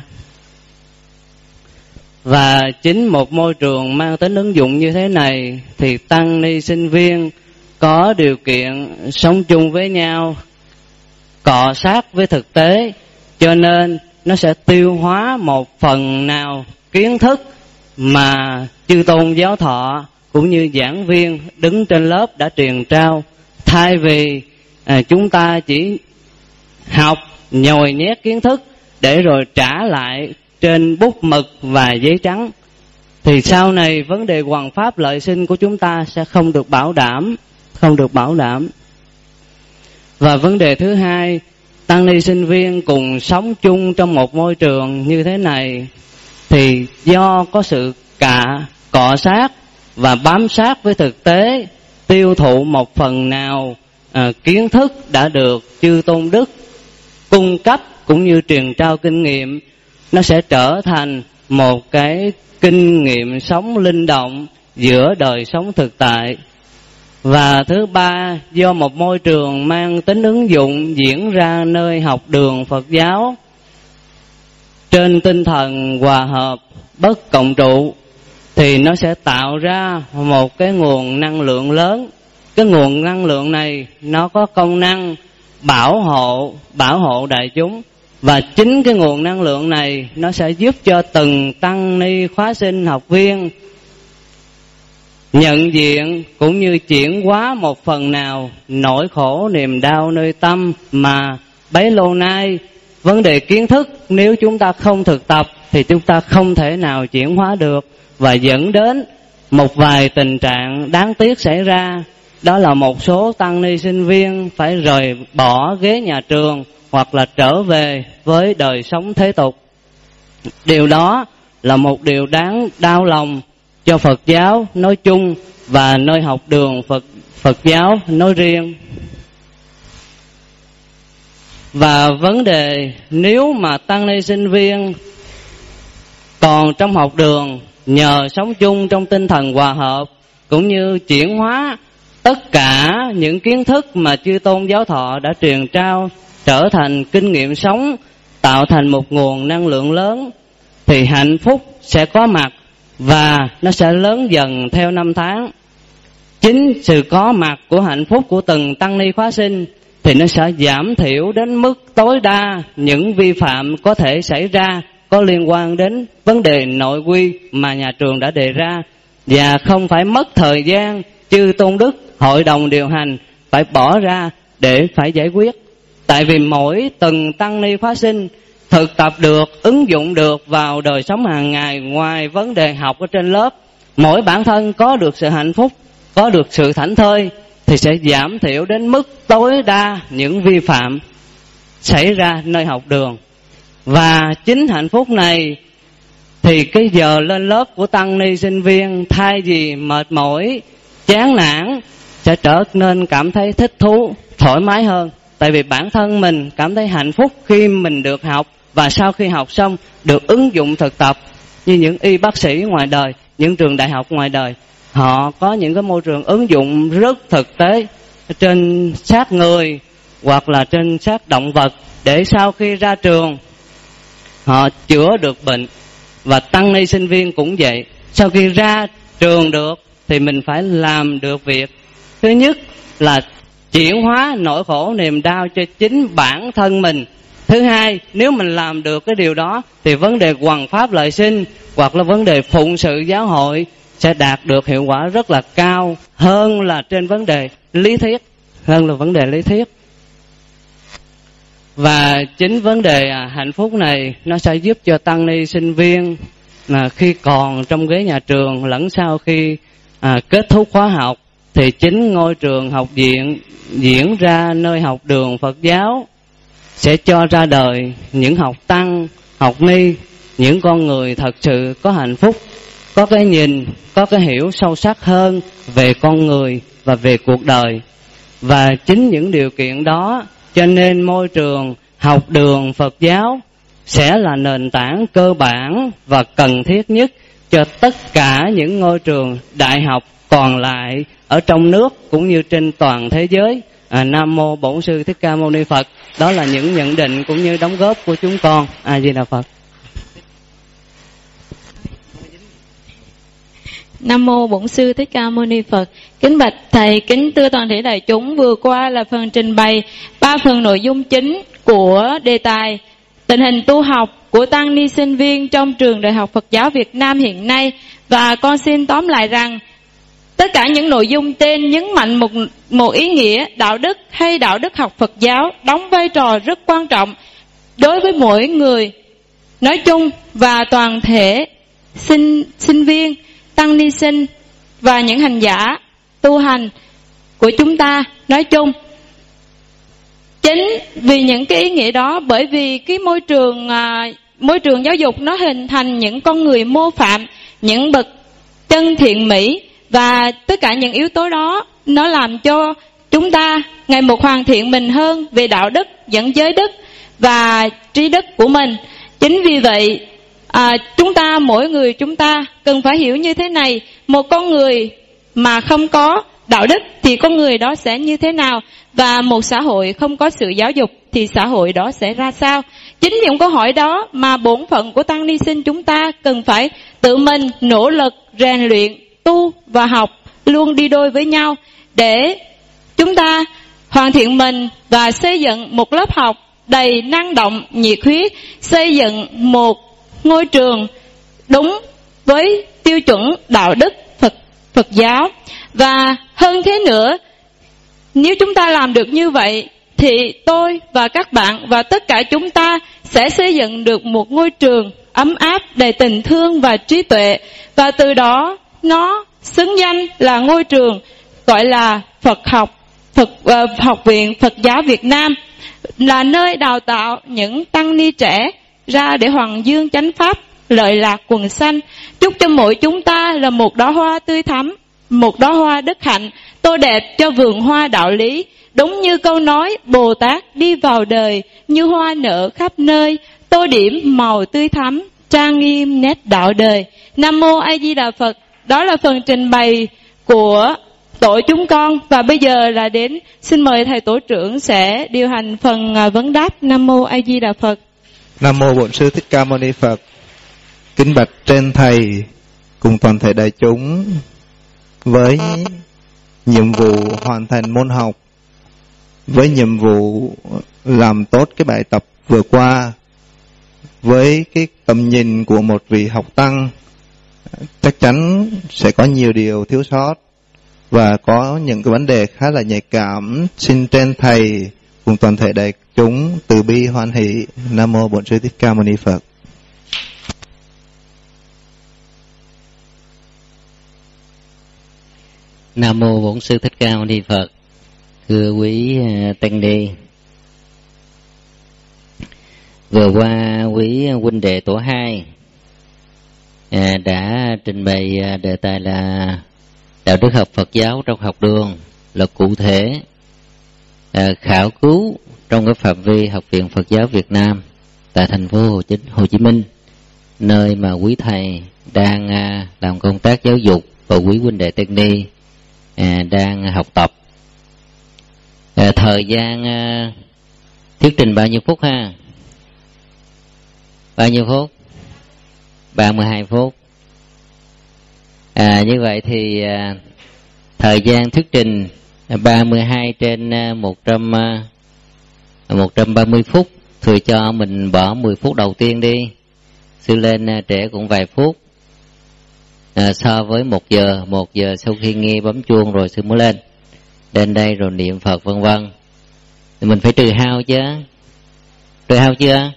Và chính một môi trường mang tính ứng dụng như thế này, thì tăng ni sinh viên có điều kiện sống chung với nhau, cọ sát với thực tế, cho nên nó sẽ tiêu hóa một phần nào kiến thức mà chư tôn giáo thọ cũng như giảng viên đứng trên lớp đã truyền trao. Thay vì à, chúng ta chỉ học nhồi nhét kiến thức để rồi trả lại trên bút mực và giấy trắng, thì sau này vấn đề hoằng pháp lợi sinh của chúng ta sẽ không được bảo đảm, không được bảo đảm. Và vấn đề thứ hai, tăng ni sinh viên cùng sống chung trong một môi trường như thế này, thì do có sự cả cọ sát và bám sát với thực tế, tiêu thụ một phần nào à, kiến thức đã được chư tôn đức cung cấp cũng như truyền trao kinh nghiệm, nó sẽ trở thành một cái kinh nghiệm sống linh động giữa đời sống thực tại. Và thứ ba, do một môi trường mang tính ứng dụng diễn ra nơi học đường Phật giáo trên tinh thần hòa hợp bất cộng trụ, thì nó sẽ tạo ra một cái nguồn năng lượng lớn. Cái nguồn năng lượng này nó có công năng bảo hộ, bảo hộ đại chúng. Và chính cái nguồn năng lượng này nó sẽ giúp cho từng tăng ni khóa sinh học viên nhận diện cũng như chuyển hóa một phần nào nỗi khổ niềm đau nơi tâm mà bấy lâu nay vấn đề kiến thức nếu chúng ta không thực tập thì chúng ta không thể nào chuyển hóa được, và dẫn đến một vài tình trạng đáng tiếc xảy ra. Đó là một số tăng ni sinh viên phải rời bỏ ghế nhà trường hoặc là trở về với đời sống thế tục. Điều đó là một điều đáng đau lòng cho Phật giáo nói chung và nơi học đường Phật, Phật giáo nói riêng. Và vấn đề nếu mà tăng ni sinh viên còn trong học đường nhờ sống chung trong tinh thần hòa hợp cũng như chuyển hóa tất cả những kiến thức mà chư tôn giáo thọ đã truyền trao trở thành kinh nghiệm sống, tạo thành một nguồn năng lượng lớn, thì hạnh phúc sẽ có mặt và nó sẽ lớn dần theo năm tháng. Chính sự có mặt của hạnh phúc của từng tăng ni khóa sinh thì nó sẽ giảm thiểu đến mức tối đa những vi phạm có thể xảy ra có liên quan đến vấn đề nội quy mà nhà trường đã đề ra, và không phải mất thời gian chư tôn đức hội đồng điều hành phải bỏ ra để phải giải quyết. Tại vì mỗi từng tăng ni khóa sinh thực tập được, ứng dụng được vào đời sống hàng ngày, ngoài vấn đề học ở trên lớp, mỗi bản thân có được sự hạnh phúc, có được sự thảnh thơi, thì sẽ giảm thiểu đến mức tối đa những vi phạm xảy ra nơi học đường. Và chính hạnh phúc này thì cái giờ lên lớp của tăng ni sinh viên thay vì mệt mỏi, chán nản, sẽ trở nên cảm thấy thích thú, thoải mái hơn. Tại vì bản thân mình cảm thấy hạnh phúc khi mình được học, và sau khi học xong được ứng dụng thực tập. Như những y bác sĩ ngoài đời, những trường đại học ngoài đời, họ có những cái môi trường ứng dụng rất thực tế trên xác người hoặc là trên xác động vật, để sau khi ra trường họ chữa được bệnh. Và tăng ni sinh viên cũng vậy, sau khi ra trường được thì mình phải làm được việc. Thứ nhất là chuyển hóa nỗi khổ niềm đau cho chính bản thân mình. Thứ hai, nếu mình làm được cái điều đó thì vấn đề hoằng pháp lợi sinh hoặc là vấn đề phụng sự giáo hội sẽ đạt được hiệu quả rất là cao hơn là trên vấn đề lý thuyết, hơn là vấn đề lý thuyết. Và chính vấn đề hạnh phúc này nó sẽ giúp cho tăng ni sinh viên mà khi còn trong ghế nhà trường lẫn sau khi à, kết thúc khóa học, thì chính ngôi trường học viện diễn ra nơi học đường Phật giáo sẽ cho ra đời những học tăng, học ni, những con người thật sự có hạnh phúc, có cái nhìn, có cái hiểu sâu sắc hơn về con người và về cuộc đời. Và chính những điều kiện đó cho nên môi trường học đường Phật giáo sẽ là nền tảng cơ bản và cần thiết nhất cho tất cả những ngôi trường đại học còn lại ở trong nước cũng như trên toàn thế giới. À, Nam Mô Bổn Sư Thích Ca Mâu Ni Phật. Đó là những nhận định cũng như đóng góp của chúng con. A Di Đà Phật. Nam mô Bổn Sư Thích Ca Mâu Ni Phật. Kính bạch thầy, kính thưa toàn thể đại chúng, vừa qua là phần trình bày ba phần nội dung chính của đề tài tình hình tu học của tăng ni sinh viên trong trường Đại học Phật giáo Việt Nam hiện nay, và con xin tóm lại rằng tất cả những nội dung trên nhấn mạnh một một ý nghĩa đạo đức hay đạo đức học Phật giáo đóng vai trò rất quan trọng đối với mỗi người nói chung và toàn thể sinh sinh viên, tăng ni sinh và những hành giả tu hành của chúng ta nói chung. Chính vì những cái ý nghĩa đó, bởi vì cái môi trường à, môi trường giáo dục nó hình thành những con người mô phạm, những bậc chân thiện mỹ, và tất cả những yếu tố đó nó làm cho chúng ta ngày một hoàn thiện mình hơn về đạo đức, dẫn giới đức và trí đức của mình. Chính vì vậy à, chúng ta mỗi người chúng ta cần phải hiểu như thế này: một con người mà không có đạo đức thì con người đó sẽ như thế nào, và một xã hội không có sự giáo dục thì xã hội đó sẽ ra sao. Chính những câu hỏi đó mà bổn phận của tăng ni sinh chúng ta cần phải tự mình nỗ lực rèn luyện, tu và học luôn đi đôi với nhau, để chúng ta hoàn thiện mình và xây dựng một lớp học đầy năng động, nhiệt huyết, xây dựng một ngôi trường đúng với tiêu chuẩn đạo đức Phật, Phật giáo. Và hơn thế nữa, nếu chúng ta làm được như vậy thì tôi và các bạn và tất cả chúng ta sẽ xây dựng được một ngôi trường ấm áp, đầy tình thương và trí tuệ, và từ đó nó xứng danh là ngôi trường gọi là Phật học, Phật uh, học viện Phật giáo Việt Nam, là nơi đào tạo những tăng ni trẻ ra để hoàng dương chánh pháp, lợi lạc quần sanh. Chúc cho mỗi chúng ta là một đóa hoa tươi thắm, một đóa hoa đức hạnh, tô đẹp cho vườn hoa đạo lý. Đúng như câu nói Bồ Tát đi vào đời như hoa nở khắp nơi, tô điểm màu tươi thắm, trang nghiêm nét đạo đời. Nam mô A Di Đà Phật. Đó là phần trình bày của tổ chúng con, và bây giờ là đến xin mời thầy tổ trưởng sẽ điều hành phần vấn đáp. Nam mô A Di Đà Phật. Nam mô Bổn Sư Thích Ca Mâu Ni Phật. Kính bạch trên thầy cùng toàn thể đại chúng, với nhiệm vụ hoàn thành môn học, với nhiệm vụ làm tốt cái bài tập vừa qua, với cái tầm nhìn của một vị học tăng, chắc chắn sẽ có nhiều điều thiếu sót và có những cái vấn đề khá là nhạy cảm. Xin trên thầy cùng toàn thể đại chúng từ bi hoan hỷ. Nam mô Bổn Sư Thích Ca Mâu Ni Phật. Nam mô Bổn Sư Thích Ca Mâu Ni Phật. Thưa quý tăng ni, vừa qua quý huynh đệ tổ hai à, đã trình bày đề tài là đạo đức học Phật giáo trong học đường, là cụ thể à, khảo cứu trong cái phạm vi Học viện Phật giáo Việt Nam tại thành phố Hồ Chí, Hồ Chí Minh, nơi mà quý thầy đang à, làm công tác giáo dục và quý huynh đệ tăng ni à, đang học tập. À, thời gian à, thuyết trình bao nhiêu phút ha? Bao nhiêu phút? ba mươi hai phút. À, như vậy thì à, thời gian thuyết trình ba mươi hai trên một trăm, một trăm ba mươi phút. Thừa cho mình bỏ mười phút đầu tiên đi. Sư lên trễ cũng vài phút. À, so với một giờ, một giờ sau khi nghe bấm chuông rồi sư mới lên. Lên đây rồi niệm Phật vân vân. Thì mình phải trừ hao chứ. Trừ hao chưa?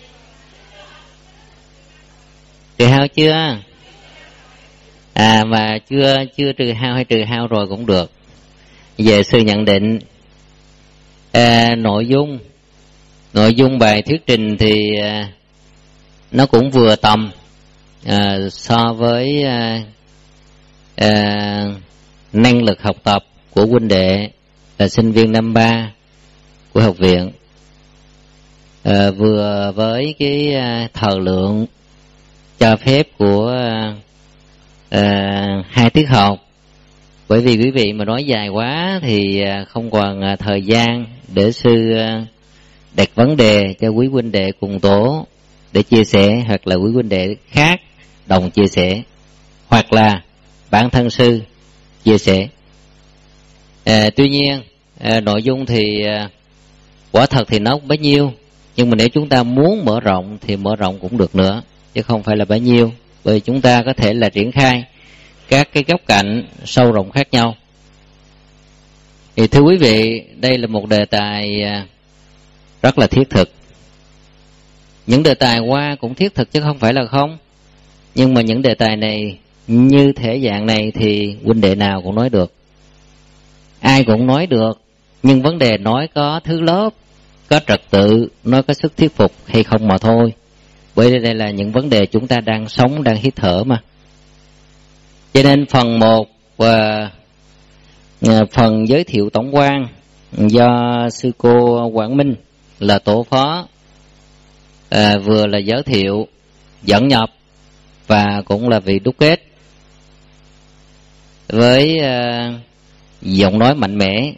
Trừ hao chưa? À mà chưa chưa trừ hao hay trừ hao rồi cũng được. Về sư nhận định à, nội dung nội dung bài thuyết trình thì à, nó cũng vừa tầm à, so với à, à, năng lực học tập của huynh đệ là sinh viên năm ba của học viện, à, vừa với cái à, thời lượng cho phép của à, hai tiết học. Bởi vì quý vị mà nói dài quá thì không còn thời gian để sư đặt vấn đề cho quý huynh đệ cùng tổ để chia sẻ, hoặc là quý huynh đệ khác đồng chia sẻ, hoặc là bản thân sư chia sẻ. À, tuy nhiên à, nội dung thì à, quả thật thì nó bấy nhiêu, nhưng mà nếu chúng ta muốn mở rộng thì mở rộng cũng được nữa, chứ không phải là bấy nhiêu, bởi chúng ta có thể là triển khai các cái góc cạnh sâu rộng khác nhau. Thì thưa quý vị, đây là một đề tài rất là thiết thực. Những đề tài qua cũng thiết thực chứ không phải là không, nhưng mà những đề tài này như thể dạng này thì huynh đệ nào cũng nói được, ai cũng nói được, nhưng vấn đề nói có thứ lớp, có trật tự, nói có sức thuyết phục hay không mà thôi. Bởi đây là những vấn đề chúng ta đang sống, đang hít thở mà. Cho nên phần một và phần giới thiệu tổng quan do sư cô Quảng Minh là tổ phó à, vừa là giới thiệu, dẫn nhập và cũng là vị đúc kết với à, giọng nói mạnh mẽ,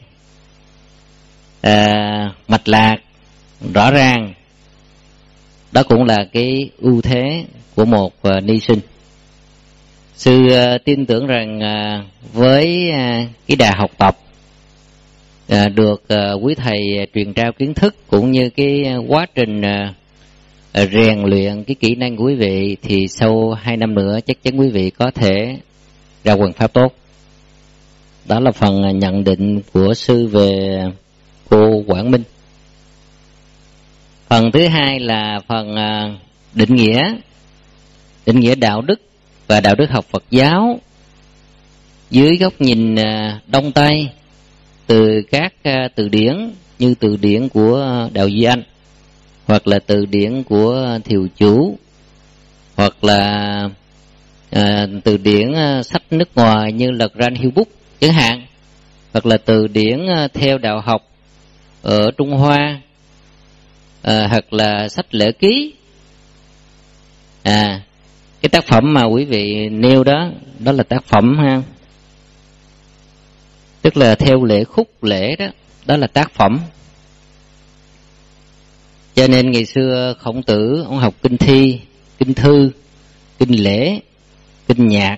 à, mạch lạc, rõ ràng. Đó cũng là cái ưu thế của một uh, ni sinh. Sư uh, tin tưởng rằng uh, với uh, cái đà học tập uh, được uh, quý thầy uh, truyền trao kiến thức cũng như cái uh, quá trình uh, uh, rèn luyện cái kỹ năng của quý vị, thì sau hai năm nữa chắc chắn quý vị có thể ra quyền pháp tốt. Đó là phần uh, nhận định của sư về cô Quảng Minh. Phần thứ hai là phần định nghĩa, định nghĩa đạo đức và đạo đức học Phật giáo dưới góc nhìn Đông Tây, từ các từ điển như từ điển của Đạo Duy Anh, hoặc là từ điển của Thiều Chủ, hoặc là à, từ điển sách nước ngoài như là Grand Hill Book chẳng hạn, hoặc là từ điển theo đạo học ở Trung Hoa, À, hoặc là sách lễ ký. À, cái tác phẩm mà quý vị nêu đó, đó là tác phẩm ha, tức là theo lễ khúc lễ đó, đó là tác phẩm. Cho nên ngày xưa Khổng Tử ông học kinh thi, kinh thư, kinh lễ, kinh nhạc,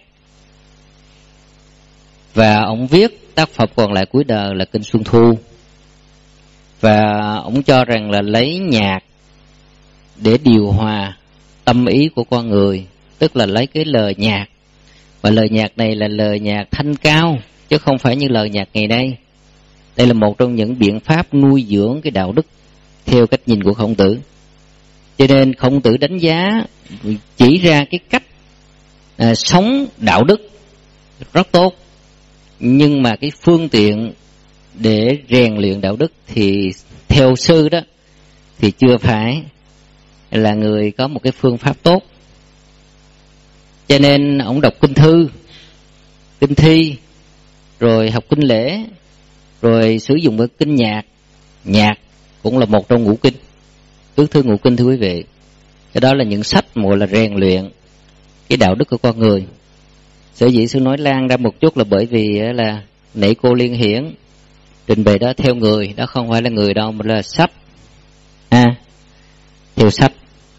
và ông viết tác phẩm còn lại cuối đời là kinh Xuân Thu. Và ông cho rằng là lấy nhạc để điều hòa tâm ý của con người, tức là lấy cái lời nhạc, và lời nhạc này là lời nhạc thanh cao chứ không phải như lời nhạc ngày nay. Đây là một trong những biện pháp nuôi dưỡng cái đạo đức theo cách nhìn của Khổng Tử. Cho nên Khổng Tử đánh giá, chỉ ra cái cách à, sống đạo đức rất tốt, nhưng mà cái phương tiện để rèn luyện đạo đức thì theo sư đó thì chưa phải là người có một cái phương pháp tốt. Cho nên ông đọc kinh thư, kinh thi, rồi học kinh lễ, rồi sử dụng cái kinh nhạc. Nhạc cũng là một trong ngũ kinh, tứ thư ngũ kinh thưa quý vị. Cái đó là những sách gọi là rèn luyện cái đạo đức của con người. Sở dĩ sư nói lan ra một chút là bởi vì là nãy cô Liên Hiển trình bày đó theo người, đó không phải là người đâu mà là sách, à, theo sách.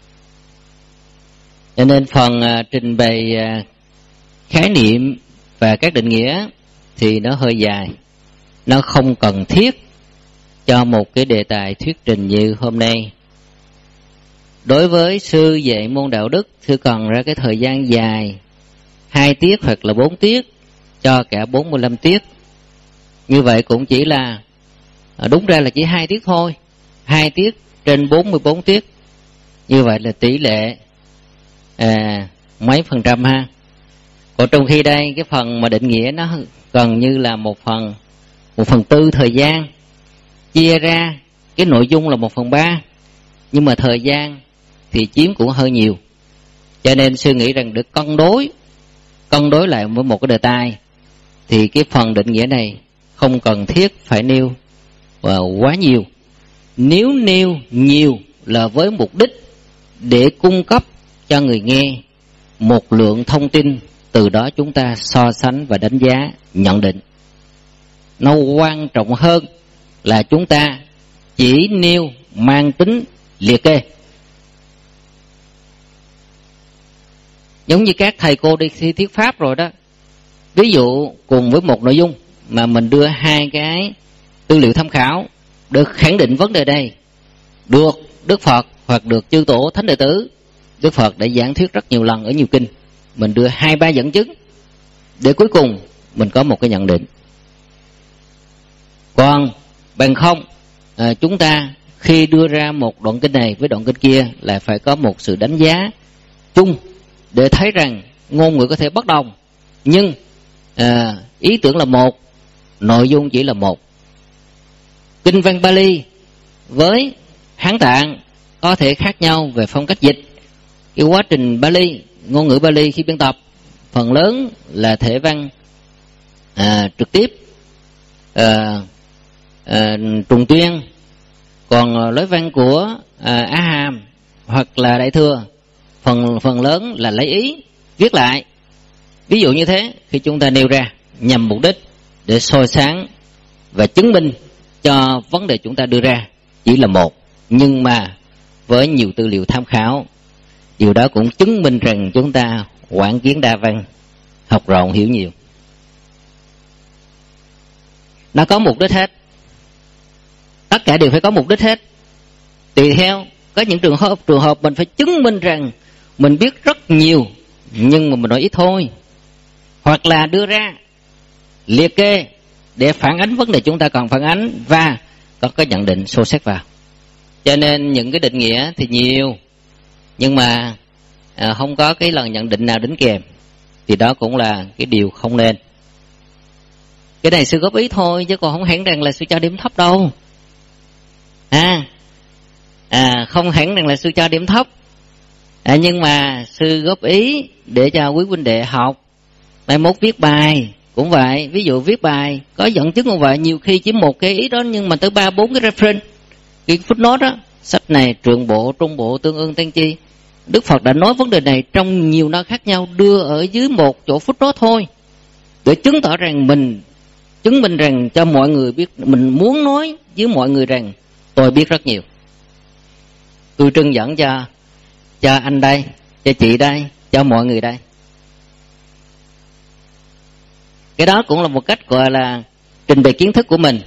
Cho nên phần uh, trình bày uh, khái niệm và các định nghĩa thì nó hơi dài, nó không cần thiết cho một cái đề tài thuyết trình như hôm nay. Đối với sư dạy môn đạo đức, sư cần ra cái thời gian dài, hai tiết hoặc là bốn tiết, cho cả bốn mươi lăm tiết. Như vậy cũng chỉ là, đúng ra là chỉ hai tiết thôi, hai tiết trên bốn mươi bốn tiết. Như vậy là tỷ lệ à, mấy phần trăm ha. Còn trong khi đây cái phần mà định nghĩa nó gần như là một phần, một phần tư thời gian, chia ra cái nội dung là một phần ba, nhưng mà thời gian thì chiếm cũng hơi nhiều. Cho nên sư nghĩ rằng được cân đối, cân đối lại với một cái đề tài, thì cái phần định nghĩa này không cần thiết phải nêu uh, quá nhiều. Nếu nêu nhiều là với mục đích để cung cấp cho người nghe một lượng thông tin, từ đó chúng ta so sánh và đánh giá, nhận định. Nó quan trọng hơn là chúng ta chỉ nêu mang tính liệt kê. Giống như các thầy cô đi thi thuyết pháp rồi đó, ví dụ cùng với một nội dung mà mình đưa hai cái tư liệu tham khảo được khẳng định vấn đề đây, được Đức Phật hoặc được chư tổ thánh đệ tử Đức Phật đã giảng thuyết rất nhiều lần ở nhiều kinh, mình đưa hai ba dẫn chứng để cuối cùng mình có một cái nhận định. Còn bằng không, à, chúng ta khi đưa ra một đoạn kinh này với đoạn kinh kia là phải có một sự đánh giá chung để thấy rằng ngôn ngữ có thể bất đồng, nhưng à, ý tưởng là một, nội dung chỉ là một. Kinh văn Pali với Hán Tạng có thể khác nhau về phong cách dịch. Cái quá trình Pali, ngôn ngữ Pali khi biên tập phần lớn là thể văn à, trực tiếp, à, à, trùng tuyên. Còn lối văn của à, Á Hàm hoặc là Đại Thừa phần phần lớn là lấy ý viết lại. Ví dụ như thế, khi chúng ta nêu ra nhằm mục đích để soi sáng và chứng minh cho vấn đề chúng ta đưa ra chỉ là một, nhưng mà với nhiều tư liệu tham khảo, điều đó cũng chứng minh rằng chúng ta quảng kiến đa văn, học rộng hiểu nhiều. Nó có mục đích hết, tất cả đều phải có mục đích hết. Tùy theo, có những trường hợp trường hợp mình phải chứng minh rằng mình biết rất nhiều nhưng mà mình nói ít thôi, hoặc là đưa ra liệt kê để phản ánh vấn đề chúng ta cần phản ánh và có cái nhận định sâu sắc vào. Cho nên những cái định nghĩa thì nhiều, nhưng mà à, không có cái lần nhận định nào đính kèm, thì đó cũng là cái điều không nên. Cái này sư góp ý thôi, chứ còn không hẳn rằng là sư cho điểm thấp đâu. À, à không hẳn rằng là sư cho điểm thấp, à, nhưng mà sư góp ý để cho quý huynh đệ học. Mai mốt viết bài cũng vậy, ví dụ viết bài có dẫn chứng cũng vậy, nhiều khi chỉ một cái ý đó nhưng mà tới ba bốn cái reference, cái footnote đó, sách này trượng bộ, trung bộ, tương ưng, tăng chi. Đức Phật đã nói vấn đề này trong nhiều nơi khác nhau, đưa ở dưới một chỗ footnote thôi, để chứng tỏ rằng mình chứng minh rằng cho mọi người biết, mình muốn nói với mọi người rằng tôi biết rất nhiều. Tôi trưng dẫn cho cho anh đây, cho chị đây, cho mọi người đây. Cái đó cũng là một cách gọi là trình bày kiến thức của mình.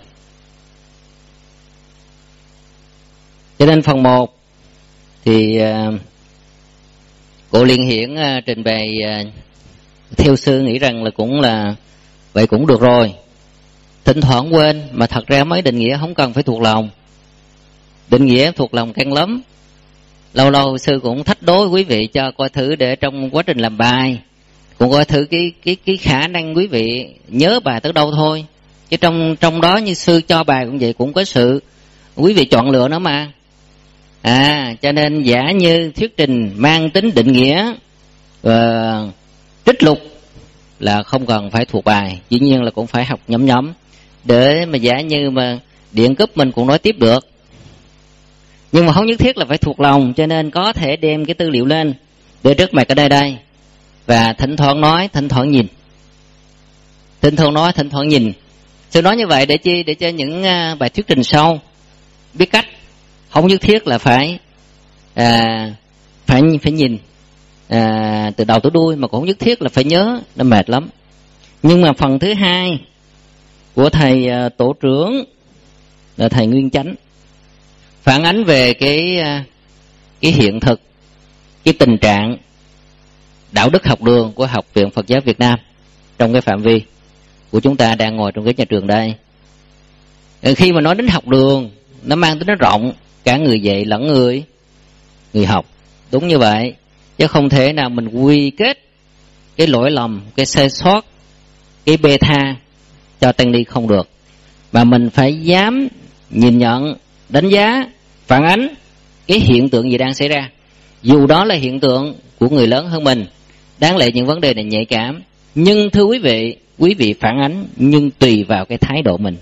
Cho nên phần một thì uh, cô Liên Hiển uh, trình bày uh, theo sư nghĩ rằng là cũng là vậy cũng được rồi. Thỉnh thoảng quên, mà thật ra mấy định nghĩa không cần phải thuộc lòng. Định nghĩa thuộc lòng căng lắm. Lâu lâu sư cũng thách đố quý vị cho coi thử, để trong quá trình làm bài cũng coi thử cái cái cái khả năng quý vị nhớ bài tới đâu thôi. Chứ trong trong đó như sư cho bài cũng vậy, cũng có sự quý vị chọn lựa nó mà. À, cho nên giả như thuyết trình mang tính định nghĩa và trích lục là không cần phải thuộc bài, dĩ nhiên là cũng phải học nhóm nhóm để mà giả như mà điện cúp mình cũng nói tiếp được. Nhưng mà không nhất thiết là phải thuộc lòng, cho nên có thể đem cái tư liệu lên để trước mặt ở đây đây, và thỉnh thoảng nói, thỉnh thoảng nhìn, thỉnh thoảng nói, thỉnh thoảng nhìn. Sư nói như vậy để chi? Để cho những bài thuyết trình sau biết cách, không nhất thiết là phải à, phải phải nhìn à, từ đầu tới đuôi, mà cũng không nhất thiết là phải nhớ, nó mệt lắm. Nhưng mà phần thứ hai của thầy à, tổ trưởng là thầy Nguyên Chánh, phản ánh về cái cái hiện thực, cái tình trạng đạo đức học đường của Học viện Phật giáo Việt Nam trong cái phạm vi của chúng ta đang ngồi trong cái nhà trường đây. Khi mà nói đến học đường, nó mang tính nó rộng, cả người dạy lẫn người người học, đúng như vậy, chứ không thể nào mình quy kết cái lỗi lầm, cái sai sót, cái bê tha cho tăng ni không được, mà mình phải dám nhìn nhận, đánh giá, phản ánh cái hiện tượng gì đang xảy ra, dù đó là hiện tượng của người lớn hơn mình. Đáng lẽ những vấn đề này nhạy cảm, nhưng thưa quý vị, quý vị phản ánh nhưng tùy vào cái thái độ mình.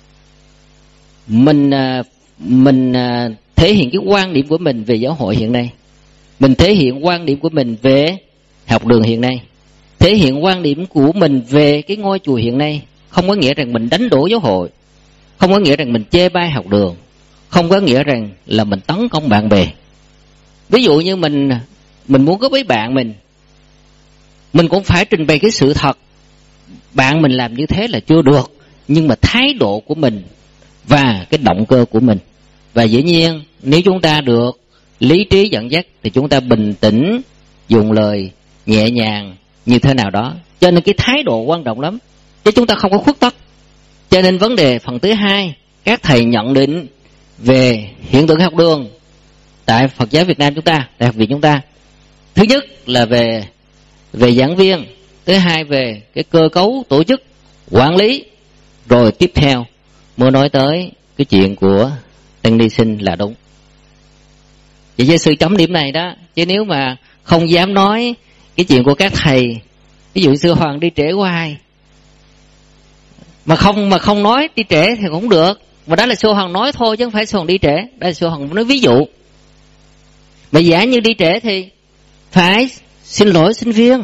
Mình mình thể hiện cái quan điểm của mình về giáo hội hiện nay, mình thể hiện quan điểm của mình về học đường hiện nay, thể hiện quan điểm của mình về cái ngôi chùa hiện nay, không có nghĩa rằng mình đánh đổ giáo hội, không có nghĩa rằng mình chê bai học đường, không có nghĩa rằng là mình tấn công bạn bè. Ví dụ như mình mình muốn góp với bạn mình, mình cũng phải trình bày cái sự thật bạn mình làm như thế là chưa được, nhưng mà thái độ của mình và cái động cơ của mình. Và dĩ nhiên nếu chúng ta được lý trí dẫn dắt thì chúng ta bình tĩnh, dùng lời nhẹ nhàng như thế nào đó. Cho nên cái thái độ quan trọng lắm, chứ chúng ta không có khuất tất. Cho nên vấn đề phần thứ hai, các thầy nhận định về hiện tượng học đường tại Phật giáo Việt Nam chúng ta, tại Học viện chúng ta. Thứ nhất là về về giảng viên, thứ hai về cái cơ cấu tổ chức, quản lý, rồi tiếp theo mới nói tới cái chuyện của tăng ni sinh là đúng. Vậy với sự chấm điểm này đó, chứ nếu mà không dám nói cái chuyện của các thầy, ví dụ sư Hoàng đi trễ hoài, mà không mà không nói đi trễ thì cũng được, mà đó là sư Hoàng nói thôi chứ không phải sư Hoàng đi trễ, đó là sư Hoàng nói ví dụ. Mà giả như đi trễ thì phải xin lỗi sinh viên.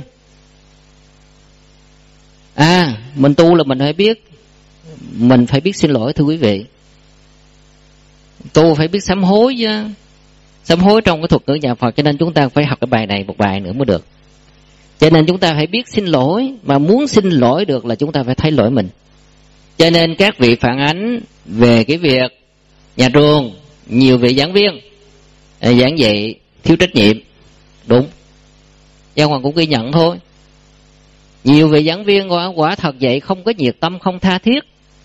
À, mình tu là mình phải biết, mình phải biết xin lỗi thưa quý vị. Tu phải biết sám hối chứ. Sám hối trong cái thuật ngữ nhà Phật, cho nên chúng ta phải học cái bài này một bài nữa mới được. Cho nên chúng ta phải biết xin lỗi, mà muốn xin lỗi được là chúng ta phải thấy lỗi mình. Cho nên các vị phản ánh về cái việc nhà trường nhiều vị giảng viên giảng dạy thiếu trách nhiệm, đúng. Gia Hoàng cũng ghi nhận thôi. Nhiều vị giảng viên quả, quả thật vậy, không có nhiệt tâm, không tha thiết.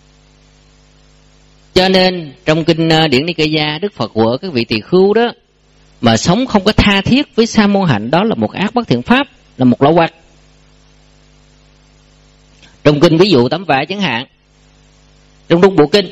Cho nên trong kinh Điển Nikaya, Đức Phật của các vị tỳ khưu đó mà sống không có tha thiết với sa môn hạnh, đó là một ác bất thiện pháp, là một lậu hoặc. Trong kinh ví dụ tấm vải chẳng hạn, trong Trung Bộ Kinh,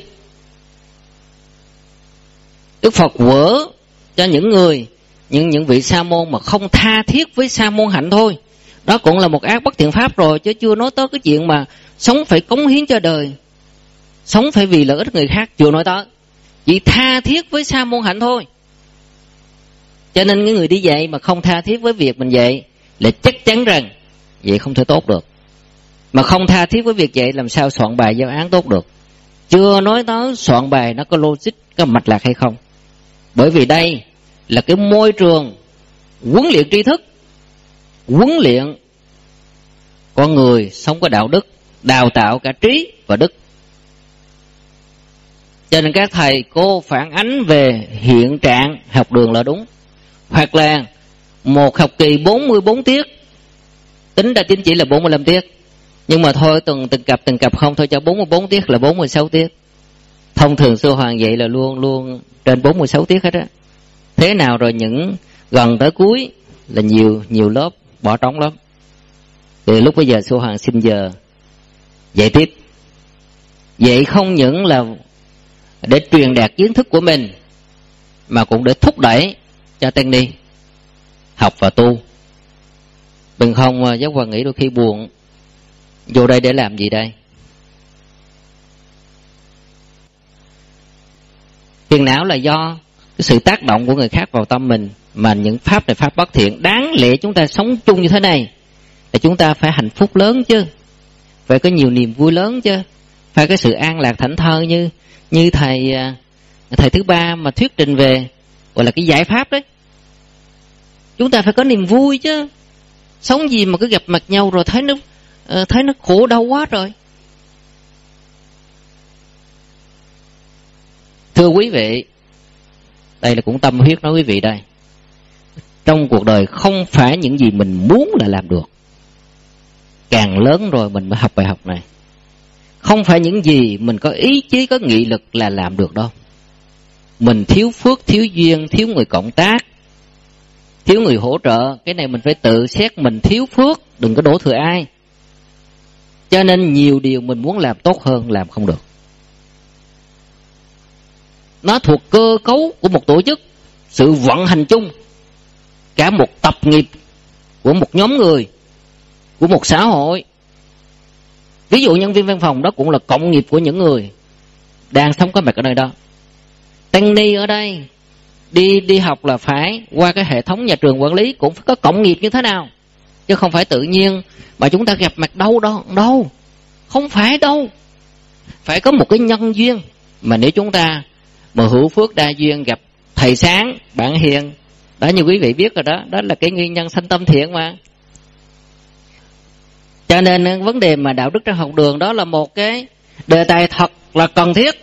Đức Phật vỡ cho những người, những những vị sa môn mà không tha thiết với sa môn hạnh thôi, đó cũng là một ác bất thiện pháp rồi, chứ chưa nói tới cái chuyện mà sống phải cống hiến cho đời, sống phải vì lợi ích người khác, chưa nói tới. Chỉ tha thiết với sa môn hạnh thôi. Cho nên cái người đi dạy mà không tha thiết với việc mình dạy là chắc chắn rằng vậy không thể tốt được. Mà không tha thiết với việc dạy làm sao soạn bài giáo án tốt được. Chưa nói tới soạn bài nó có logic, có mạch lạc hay không. Bởi vì đây là cái môi trường huấn luyện tri thức, huấn luyện con người sống có đạo đức, đào tạo cả trí và đức. Cho nên các thầy cô phản ánh về hiện trạng học đường là đúng. Hoặc là một học kỳ bốn mươi bốn tiết, tính ra chính chỉ là bốn mươi lăm tiết, nhưng mà thôi từng từng cặp từng cặp không thôi, cho bốn mươi bốn tiết là bốn mươi sáu tiết. Thông thường sư Hoàng vậy là luôn luôn trên bốn mươi sáu tiết hết á. Thế nào rồi những gần tới cuối là nhiều nhiều lớp bỏ trống lắm. Từ lúc bây giờ sư Hoàng xin giờ dạy tiếp. Vậy không những là để truyền đạt kiến thức của mình, mà cũng để thúc đẩy cho tăng ni học và tu. Đừng không giáo Hoàng nghĩ đôi khi buồn, vô đây để làm gì đây? Phiền não là do cái sự tác động của người khác vào tâm mình, mà những pháp này pháp bất thiện. Đáng lẽ chúng ta sống chung như thế này là chúng ta phải hạnh phúc lớn chứ, phải có nhiều niềm vui lớn chứ, phải có sự an lạc thảnh thơi như như thầy thầy thứ ba mà thuyết trình về gọi là cái giải pháp đấy. Chúng ta phải có niềm vui chứ, sống gì mà cứ gặp mặt nhau rồi thấy nó thấy nó khổ đau quá rồi. Thưa quý vị, đây là cũng tâm huyết nói quý vị đây. Trong cuộc đời không phải những gì mình muốn là làm được. Càng lớn rồi mình mới học bài học này. Không phải những gì mình có ý chí, có nghị lực là làm được đâu. Mình thiếu phước, thiếu duyên, thiếu người cộng tác, thiếu người hỗ trợ. Cái này mình phải tự xét mình thiếu phước, đừng có đổ thừa ai. Cho nên nhiều điều mình muốn làm tốt hơn làm không được. Nó thuộc cơ cấu của một tổ chức, sự vận hành chung, cả một tập nghiệp của một nhóm người, của một xã hội. Ví dụ nhân viên văn phòng đó cũng là cộng nghiệp của những người đang sống có mặt ở nơi đó. Tăng ni ở đây đi đi học là phải qua cái hệ thống nhà trường quản lý, cũng phải có cộng nghiệp như thế nào, chứ không phải tự nhiên mà chúng ta gặp mặt đâu đâu đâu, không phải đâu. Phải có một cái nhân duyên. Mà nếu chúng ta mà hữu phước đa duyên gặp thầy Sáng, bạn Hiền, đó như quý vị biết rồi đó, đó là cái nguyên nhân sanh tâm thiện mà. Cho nên vấn đề mà đạo đức trong học đường đó là một cái đề tài thật là cần thiết.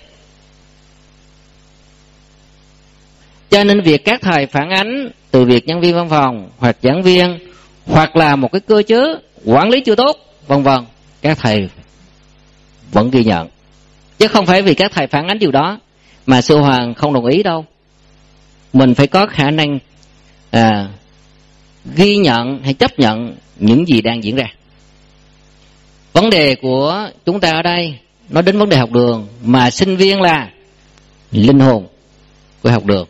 Cho nên việc các thầy phản ánh từ việc nhân viên văn phòng hoặc giảng viên hoặc là một cái cơ chế quản lý chưa tốt vân vân, các thầy vẫn ghi nhận, chứ không phải vì các thầy phản ánh điều đó mà Sư Hoàng không đồng ý đâu. Mình phải có khả năng à, ghi nhận hay chấp nhận những gì đang diễn ra. Vấn đề của chúng ta ở đây nói đến vấn đề học đường, mà sinh viên là linh hồn của học đường.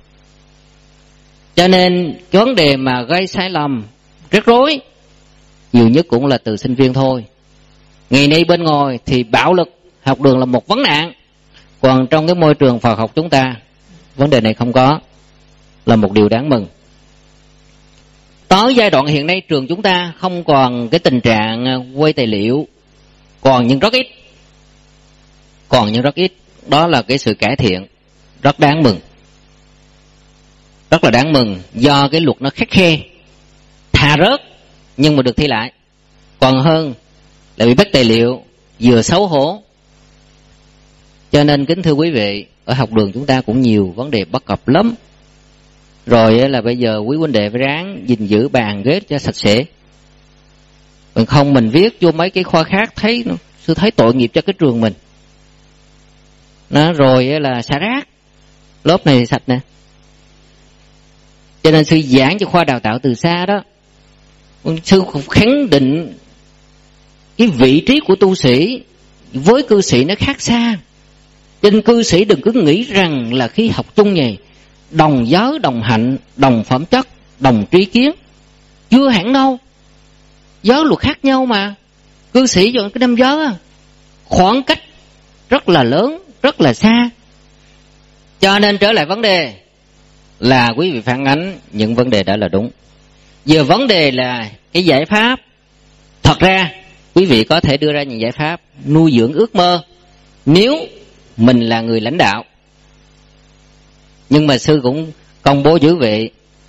Cho nên cái vấn đề mà gây sai lầm, rắc rối nhiều nhất cũng là từ sinh viên thôi. Ngày nay bên ngoài thì bạo lực học đường là một vấn nạn, còn trong cái môi trường Phật học chúng ta vấn đề này không có, là một điều đáng mừng. Tới giai đoạn hiện nay trường chúng ta không còn cái tình trạng quay tài liệu, còn nhưng rất ít, còn nhưng rất ít. Đó là cái sự cải thiện rất đáng mừng, rất là đáng mừng, do cái luật nó khắt khe, thà rớt nhưng mà được thi lại, còn hơn là bị bắt tài liệu vừa xấu hổ. Cho nên kính thưa quý vị, ở học đường chúng ta cũng nhiều vấn đề bất cập lắm. Rồi là bây giờ quý huynh đệ phải ráng gìn giữ bàn ghế cho sạch sẽ, còn không mình viết vô mấy cái khoa khác thấy sư thấy tội nghiệp cho cái trường mình. Nó rồi là xả rác, lớp này sạch nè. Cho nên sư giảng cho khoa đào tạo từ xa đó, sư khẳng định cái vị trí của tu sĩ với cư sĩ nó khác xa. Cho nên cư sĩ đừng cứ nghĩ rằng là khi học chung nhì đồng giới, đồng hạnh, đồng phẩm chất, đồng trí kiến. Chưa hẳn đâu, giới luật khác nhau mà. Cư sĩ chọn cái năm giới khoảng cách rất là lớn, rất là xa. Cho nên trở lại vấn đề là quý vị phản ánh những vấn đề đó là đúng. Giờ vấn đề là cái giải pháp. Thật ra quý vị có thể đưa ra những giải pháp nuôi dưỡng ước mơ nếu mình là người lãnh đạo. Nhưng mà sư cũng công bố giữ vị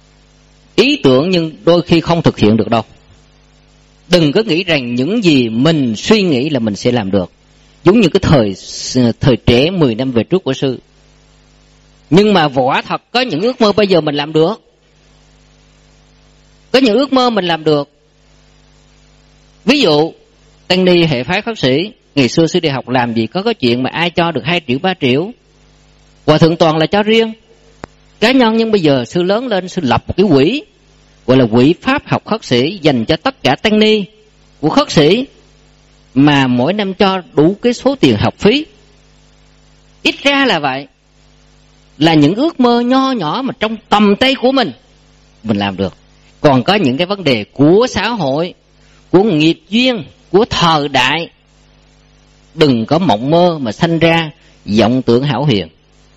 ý tưởng, nhưng đôi khi không thực hiện được đâu. Đừng có nghĩ rằng những gì mình suy nghĩ là mình sẽ làm được, giống như cái thời thời trẻ mười năm về trước của sư. Nhưng mà quả thật có những ước mơ bây giờ mình làm được, có những ước mơ mình làm được. Ví dụ tăng ni hệ phái pháp sĩ, ngày xưa sư đi học làm gì có cái chuyện mà ai cho được hai triệu ba triệu, Hòa thượng toàn là cho riêng cá nhân. Nhưng bây giờ sư lớn lên, sư lập một cái quỹ gọi là quỹ pháp học khất sĩ, dành cho tất cả tăng ni của khất sĩ, mà mỗi năm cho đủ cái số tiền học phí. Ít ra là vậy, là những ước mơ nho nhỏ mà trong tầm tay của mình mình làm được. Còn có những cái vấn đề của xã hội, của nghiệp duyên, của thời đại, đừng có mộng mơ mà sanh ra vọng tưởng hão huyền.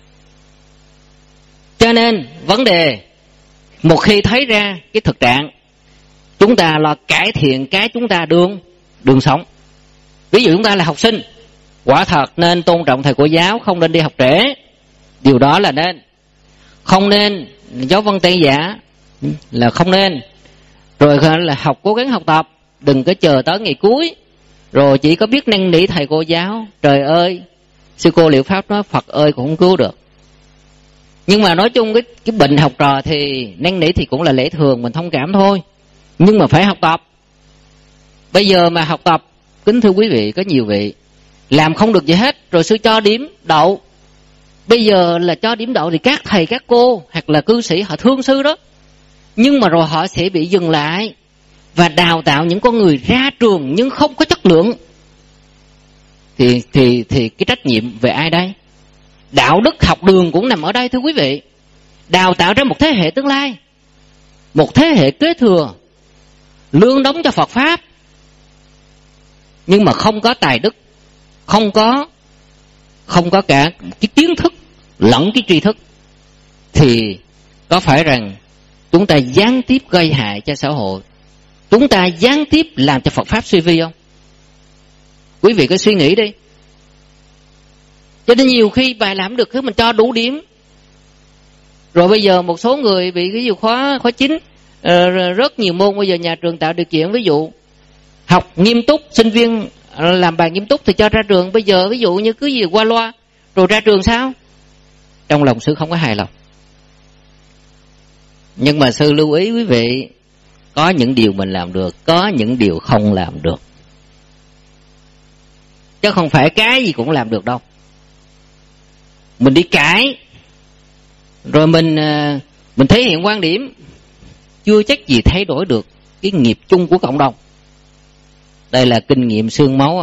Cho nên vấn đề một khi thấy ra cái thực trạng, chúng ta là cải thiện cái chúng ta đường đường sống. Ví dụ chúng ta là học sinh, quả thật nên tôn trọng thầy cô giáo, không nên đi học trễ. Điều đó là nên. Không nên giáo văn tây giả là không nên. Rồi là học, cố gắng học tập, đừng có chờ tới ngày cuối rồi chỉ có biết năn nỉ thầy cô giáo. Trời ơi, sư cô Liệu Pháp nói Phật ơi cũng không cứu được. Nhưng mà nói chung cái, cái bệnh học trò thì năn nỉ thì cũng là lẽ thường, mình thông cảm thôi. Nhưng mà phải học tập. Bây giờ mà học tập, kính thưa quý vị, có nhiều vị làm không được gì hết, rồi sư cho điểm đậu. Bây giờ là cho điểm đậu thì các thầy các cô hoặc là cư sĩ họ thương sư đó, nhưng mà rồi họ sẽ bị dừng lại và đào tạo những con người ra trường nhưng không có chất lượng. Thì thì thì cái trách nhiệm về ai đây? Đạo đức học đường cũng nằm ở đây thưa quý vị. Đào tạo ra một thế hệ tương lai, một thế hệ kế thừa, lương đóng cho Phật Pháp, nhưng mà không có tài đức, không có không có cả cái kiến thức lẫn cái tri thức, thì có phải rằng chúng ta gián tiếp gây hại cho xã hội, chúng ta gián tiếp làm cho Phật Pháp suy vi không? Quý vị cứ suy nghĩ đi. Cho nên nhiều khi bài làm được thứ mình cho đủ điểm, rồi bây giờ một số người bị ví dụ khóa khóa chín rất nhiều môn, bây giờ nhà trường tạo điều kiện, ví dụ học nghiêm túc, sinh viên làm bài nghiêm túc thì cho ra trường. Bây giờ ví dụ như cứ gì qua loa rồi ra trường sao? Trong lòng sư không có hài lòng. Nhưng mà sư lưu ý quý vị, có những điều mình làm được, có những điều không làm được, chứ không phải cái gì cũng làm được đâu. Mình đi cãi rồi mình mình thể hiện quan điểm, chưa chắc gì thay đổi được cái nghiệp chung của cộng đồng. Đây là kinh nghiệm xương máu.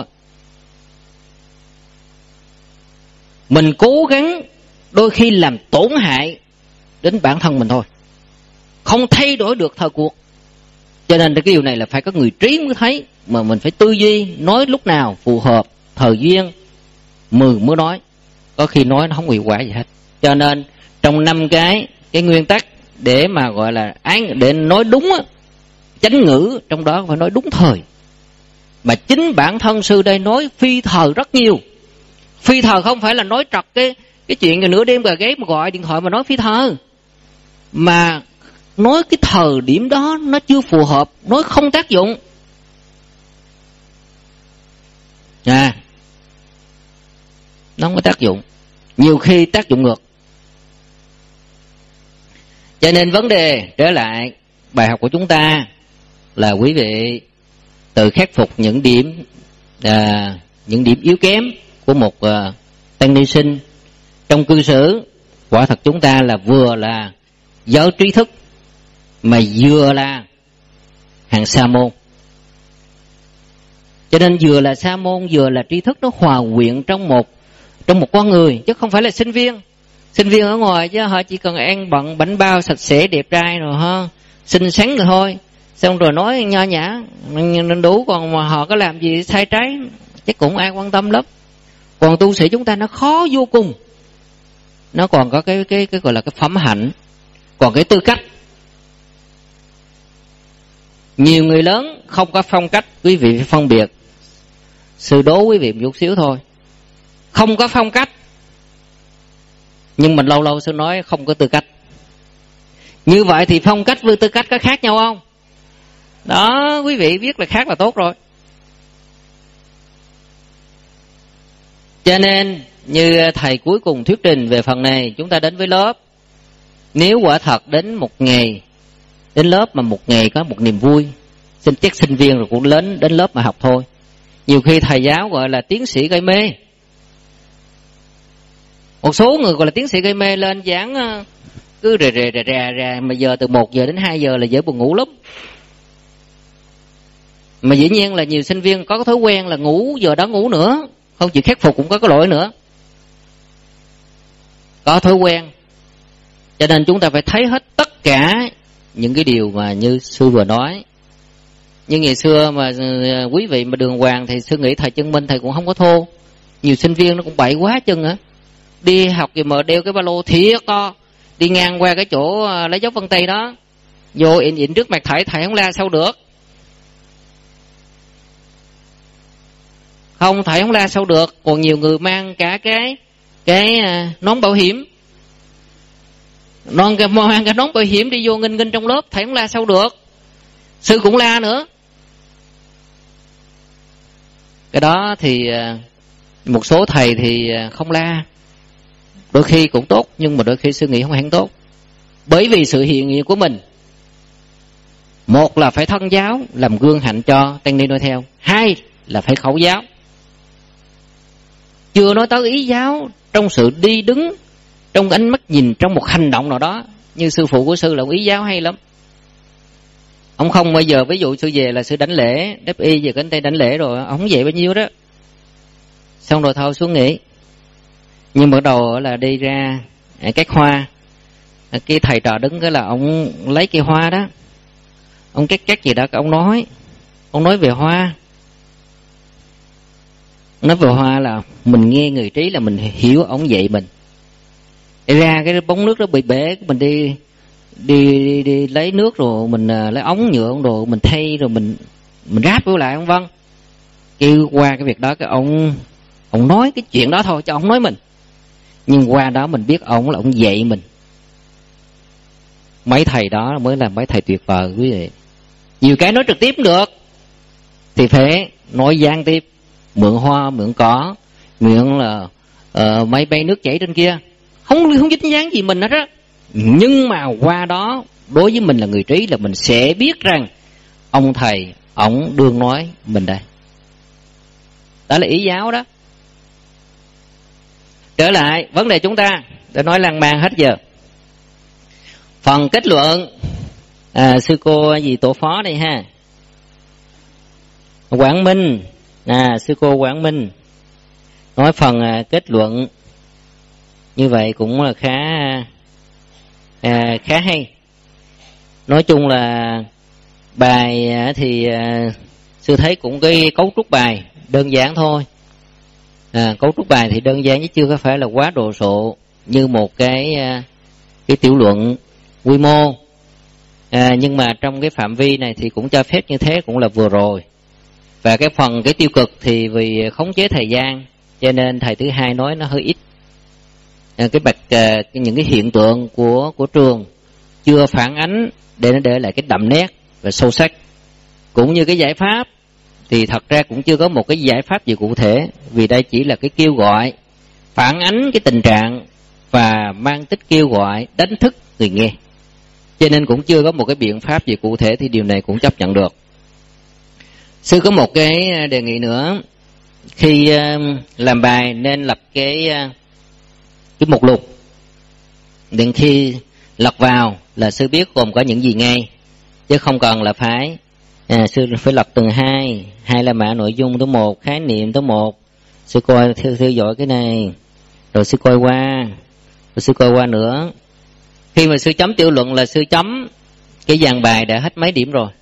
Mình cố gắng đôi khi làm tổn hại đến bản thân mình thôi, không thay đổi được thời cuộc. Cho nên cái điều này là phải có người trí mới thấy, mà mình phải tư duy, nói lúc nào phù hợp, thời duyên mừng mới nói. Có khi nói nó không hiệu quả gì hết. Cho nên trong năm cái cái nguyên tắc để mà gọi là án, để nói đúng á, chánh ngữ trong đó phải nói đúng thời. Mà chính bản thân sư đây nói phi thời rất nhiều. Phi thời không phải là nói trật cái cái chuyện nửa đêm gà gáy mà gọi điện thoại mà nói phi thời, mà nói cái thời điểm đó nó chưa phù hợp, nói không tác dụng. À, nó không có tác dụng, nhiều khi tác dụng ngược. Cho nên vấn đề trở lại bài học của chúng ta là quý vị tự khắc phục những điểm à, những điểm yếu kém của một à, tăng ni sinh trong cư xử. Quả thật chúng ta là vừa là giới trí thức mà vừa là hàng sa môn. Cho nên vừa là sa môn vừa là trí thức, nó hòa quyện trong một trong một con người, chứ không phải là sinh viên. Sinh viên ở ngoài chứ họ chỉ cần ăn bận bánh bao sạch sẽ đẹp trai rồi ha, xinh xắn rồi thôi, xong rồi nói nho nhã nên đủ, còn mà họ có làm gì sai trái chắc cũng ai quan tâm lắm. Còn tu sĩ chúng ta nó khó vô cùng, nó còn có cái cái cái gọi là cái phẩm hạnh, còn cái tư cách. Nhiều người lớn không có phong cách, quý vị phải phân biệt. Sư đố quý vị một chút xíu thôi, không có phong cách, nhưng mình lâu lâu sư nói không có tư cách. Như vậy thì phong cách với tư cách có khác nhau không? Đó, quý vị biết là khác là tốt rồi. Cho nên như thầy cuối cùng thuyết trình về phần này, chúng ta đến với lớp. Nếu quả thật đến một ngày, đến lớp mà một ngày có một niềm vui, xin chắc sinh viên rồi cũng đến đến lớp mà học thôi. Nhiều khi thầy giáo gọi là tiến sĩ gây mê. Một số người gọi là tiến sĩ gây mê lên giảng cứ rè rè rè rè rè, mà giờ từ một giờ đến hai giờ là dễ buồn ngủ lắm. Mà dĩ nhiên là nhiều sinh viên có cái thói quen là ngủ giờ đó ngủ nữa, không chịu khắc phục cũng có cái lỗi nữa. Có thói quen. Cho nên chúng ta phải thấy hết tất cả những cái điều mà như sư vừa nói. Nhưng ngày xưa mà quý vị mà đường hoàng thì sư nghĩ thầy Chân Minh thầy cũng không có thô. Nhiều sinh viên nó cũng bậy quá chừng hả. Đi học gì mà đeo cái ba lô thiệt to, đi ngang qua cái chỗ lấy dấu vân tay đó, vô ịn ịn trước mặt thầy, thầy không la sao được. Không, thầy không la sao được. Còn nhiều người mang cả cái cái nón bảo hiểm, non cái mang cái nón bảo hiểm đi vô nghinh nghinh trong lớp, thầy không la sao được. Sư cũng la nữa. Cái đó thì một số thầy thì không la, đôi khi cũng tốt, nhưng mà đôi khi sư nghĩ không hẳn tốt. Bởi vì sự hiện diện của mình, một là phải thân giáo làm gương hạnh cho tăng ni noi theo, hai là phải khẩu giáo. Chưa nói tới ý giáo, trong sự đi đứng, trong ánh mắt nhìn, trong một hành động nào đó. Như sư phụ của sư là một ý giáo hay lắm. Ông không bao giờ, ví dụ sư về là sư đánh lễ, đếp y về cánh tay đánh lễ rồi, ông không dậy bao nhiêu đó. Xong rồi thôi xuống nghỉ. Nhưng bắt đầu là đi ra các hoa, cái thầy trò đứng cái là ông lấy cây hoa đó, ông cắt cắt gì đó, ông nói, ông nói về hoa. Nói về hoa là mình nghe người trí là mình hiểu ông dạy mình. Ra cái bóng nước đó bị bể, mình đi đi đi, đi lấy nước rồi mình uh, lấy ống nhựa đồ mình thay rồi mình mình ráp vô lại ông Vân. Kêu qua cái việc đó cái ông ông nói cái chuyện đó thôi, cho ông nói mình. Nhưng qua đó mình biết ông là ông dạy mình. Mấy thầy đó mới là mấy thầy tuyệt vời quý vị. Nhiều cái nói trực tiếp cũng được, thì phải nói gián tiếp, mượn hoa mượn cỏ, mượn là uh, máy bay nước chảy trên kia, không không dính dáng gì mình hết á. Nhưng mà qua đó đối với mình là người trí là mình sẽ biết rằng ông thầy ổng đương nói mình đây. Đó là ý giáo đó. Trở lại vấn đề chúng ta đã nói lan man hết giờ. Phần kết luận, à, sư cô gì tổ phó đây ha, Quảng Minh, à, sư cô Quảng Minh nói phần à, kết luận như vậy cũng là khá à, khá hay. Nói chung là bài à, thì à, sư thấy cũng cái cấu trúc bài đơn giản thôi. À, cấu trúc bài thì đơn giản chứ chưa có phải là quá đồ sộ như một cái à, cái tiểu luận quy mô. À, nhưng mà trong cái phạm vi này thì cũng cho phép như thế cũng là vừa rồi. Và cái phần cái tiêu cực thì vì khống chế thời gian cho nên thầy thứ hai nói nó hơi ít. À, cái bạch à, những cái hiện tượng của của trường chưa phản ánh để nó để lại cái đậm nét và sâu sắc, cũng như cái giải pháp thì thật ra cũng chưa có một cái giải pháp gì cụ thể, vì đây chỉ là cái kêu gọi phản ánh cái tình trạng và mang tích kêu gọi đánh thức người nghe, cho nên cũng chưa có một cái biện pháp gì cụ thể, thì điều này cũng chấp nhận được. Sư có một cái đề nghị nữa, khi làm bài nên lập cái cái mục lục, đến khi lật vào là sư biết gồm có những gì ngay, chứ không cần là phải à, sư phải lật từng hai, hai là mã nội dung tới một, khái niệm tới một, sư coi theo theo dõi cái này, rồi sư coi qua, rồi sư coi qua nữa. Khi mà sư chấm tiểu luận là sư chấm cái dàn bài đã hết mấy điểm rồi.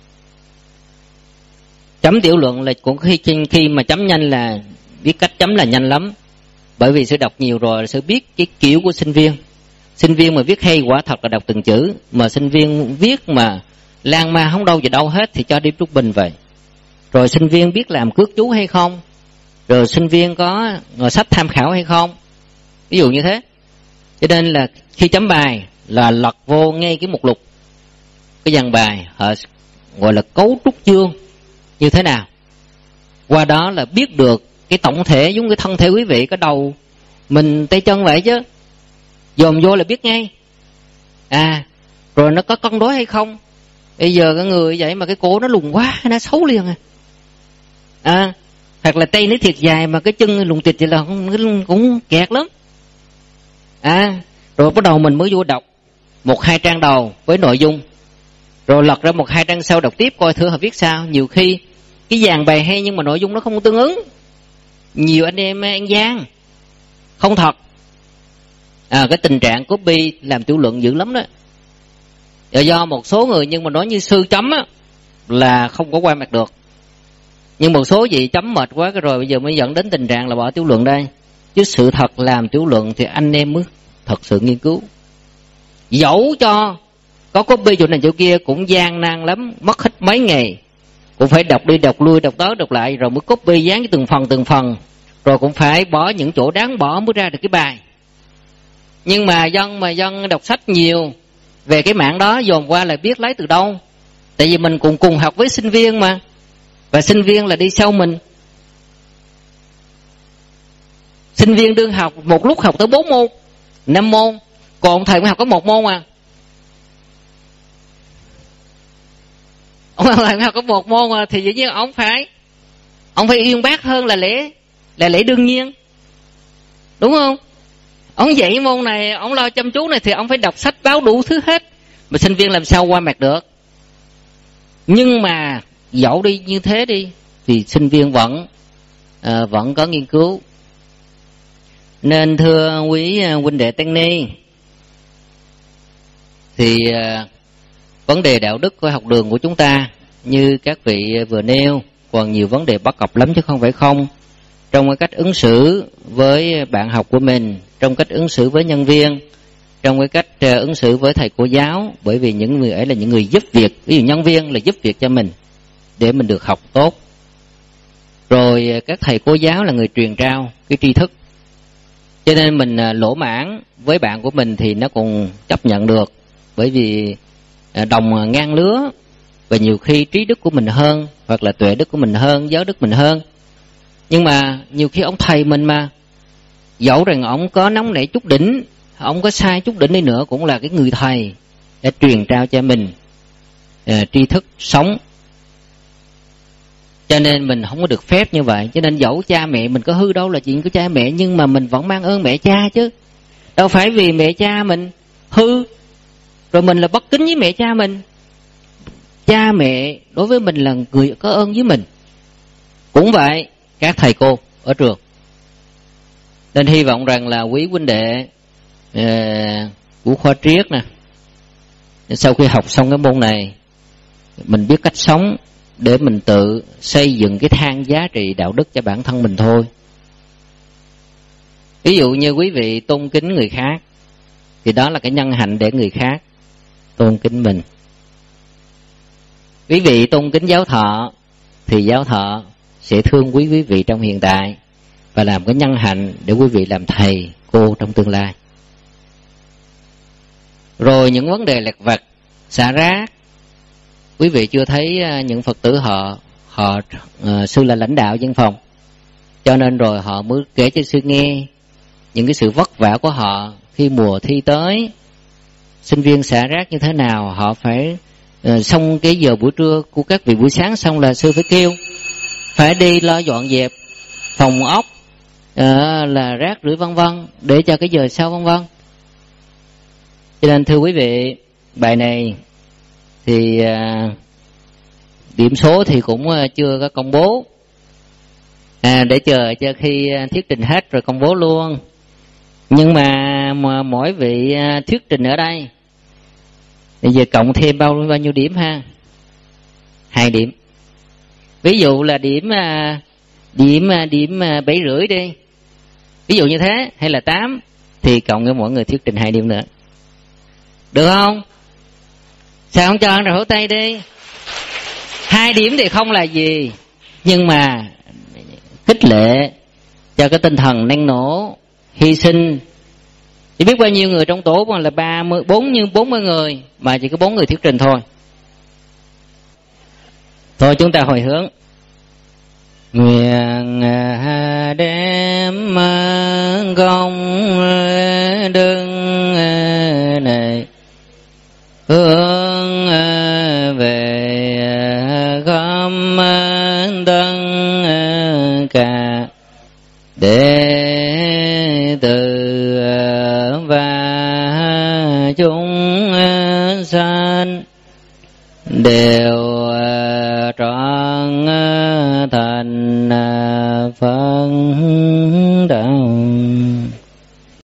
Chấm tiểu luận là cũng khi khi mà chấm nhanh là biết cách chấm là nhanh lắm, bởi vì sư đọc nhiều rồi, sư biết cái kiểu của sinh viên. Sinh viên mà viết hay quả thật là đọc từng chữ, mà sinh viên viết mà lan man không đâu vào đâu hết thì cho điểm trung bình vậy. Rồi sinh viên biết làm cước chú hay không, rồi sinh viên có ngồi sách tham khảo hay không, ví dụ như thế. Cho nên là khi chấm bài là lật vô ngay cái mục lục, cái dàn bài họ gọi là cấu trúc chương như thế nào, qua đó là biết được cái tổng thể, giống cái thân thể quý vị, cái đầu mình tay chân vậy chứ, dồn vô là biết ngay. À rồi nó có cân đối hay không, bây giờ cái người vậy mà cái cổ nó lùn quá nó xấu liền à, à hoặc là tay nó thiệt dài mà cái chân lùn tịt thì là cũng kẹt lắm. À rồi bắt đầu mình mới vô đọc một hai trang đầu với nội dung, rồi lật ra một hai trang sau đọc tiếp coi thử họ viết sao. Nhiều khi cái dàn bài hay nhưng mà nội dung nó không tương ứng, nhiều anh em ăn gian không thật. À, cái tình trạng copy làm tiểu luận dữ lắm đó. Do một số người nhưng mà nói như sư chấm á là không có qua mặt được, nhưng một số gì chấm mệt quá cái rồi bây giờ mới dẫn đến tình trạng là bỏ tiểu luận đây. Chứ sự thật làm tiểu luận thì anh em mới thật sự nghiên cứu. Dẫu cho có copy chỗ này chỗ kia cũng gian nan lắm, mất hết mấy ngày, cũng phải đọc đi đọc lui đọc tới đọc lại rồi mới copy dán với từng phần từng phần, rồi cũng phải bỏ những chỗ đáng bỏ mới ra được cái bài. Nhưng mà dân mà dân đọc sách nhiều về cái mạng đó dồn qua là biết lấy từ đâu, tại vì mình cùng cùng học với sinh viên mà, và sinh viên là đi sau mình. Sinh viên đương học một lúc học tới bốn môn năm môn, còn thầy mới học có một môn à. Ông thầy mới học có một môn à, thì dĩ nhiên ông phải ông phải uyên bác hơn là lẽ là lẽ đương nhiên, đúng không? Ông dạy môn này, ông lo chăm chú này thì ông phải đọc sách báo đủ thứ hết, mà sinh viên làm sao qua mặt được. Nhưng mà dẫu đi như thế đi thì sinh viên vẫn à, vẫn có nghiên cứu. Nên thưa quý huynh đệ tăng ni, thì à, vấn đề đạo đức của học đường của chúng ta như các vị vừa nêu còn nhiều vấn đề bất cập lắm chứ không phải không. Trong cái cách ứng xử với bạn học của mình, trong cách ứng xử với nhân viên, trong cái cách uh, ứng xử với thầy cô giáo, bởi vì những người ấy là những người giúp việc, ví dụ nhân viên là giúp việc cho mình để mình được học tốt. Rồi uh, các thầy cô giáo là người truyền trao cái tri thức, cho nên mình uh, lỗ mãn với bạn của mình thì nó cũng chấp nhận được, bởi vì uh, đồng uh, ngang lứa. và nhiều khi trí đức của mình hơn, hoặc là tuệ đức của mình hơn, giáo đức mình hơn. Nhưng mà nhiều khi ông thầy mình mà, dẫu rằng ông có nóng nảy chút đỉnh, ông có sai chút đỉnh đi nữa, cũng là cái người thầy để truyền trao cho mình uh, tri thức sống. Cho nên mình không có được phép như vậy. Cho nên dẫu cha mẹ mình có hư đâu là chuyện của cha mẹ, nhưng mà mình vẫn mang ơn mẹ cha chứ. Đâu phải vì mẹ cha mình hư rồi mình là bất kính với mẹ cha mình. Cha mẹ đối với mình là người có ơn với mình. Cũng vậy các thầy cô ở trường. Nên hy vọng rằng là quý huynh đệ uh, của khoa triết nè, sau khi học xong cái môn này, mình biết cách sống để mình tự xây dựng cái thang giá trị đạo đức cho bản thân mình thôi. Ví dụ như quý vị tôn kính người khác, thì đó là cái nhân hạnh để người khác tôn kính mình. Quý vị tôn kính giáo thọ, thì giáo thọ sẽ thương quý quý vị trong hiện tại và làm cái nhân hạnh để quý vị làm thầy cô trong tương lai. Rồi những vấn đề lặt vặt, xả rác, quý vị chưa thấy những Phật tử họ họ uh, sư là lãnh đạo văn phòng, cho nên rồi họ mới kể cho sư nghe những cái sự vất vả của họ khi mùa thi tới, sinh viên xả rác như thế nào. Họ phải uh, xong cái giờ buổi trưa của các vị buổi sáng xong là sư phải kêu phải đi lo dọn dẹp phòng ốc, uh, là rác rưởi vân vân, để cho cái giờ sau vân vân. Cho nên thưa quý vị, bài này thì uh, điểm số thì cũng uh, chưa có công bố, à, để chờ cho khi uh, thuyết trình hết rồi công bố luôn. Nhưng mà, mà mỗi vị uh, thuyết trình ở đây bây giờ cộng thêm bao bao nhiêu điểm ha? Hai điểm. Ví dụ là điểm uh, điểm uh, điểm uh, bảy rưỡi đi, ví dụ như thế, hay là tám, thì cộng với mỗi người thuyết trình hai điểm nữa, được không? Sao không cho ăn rồi hổ tay đi? Hai điểm thì không là gì, nhưng mà khích lệ cho cái tinh thần năng nổ, hy sinh. Chỉ biết bao nhiêu người trong tổ là ba mươi, bốn như bốn mươi người mà chỉ có bốn người thuyết trình thôi. Thôi chúng ta hồi hướng. Nguyện đem công đức này hướng về khắp tất cả đệ tử và chúng sanh đều trọn thành phân đạo.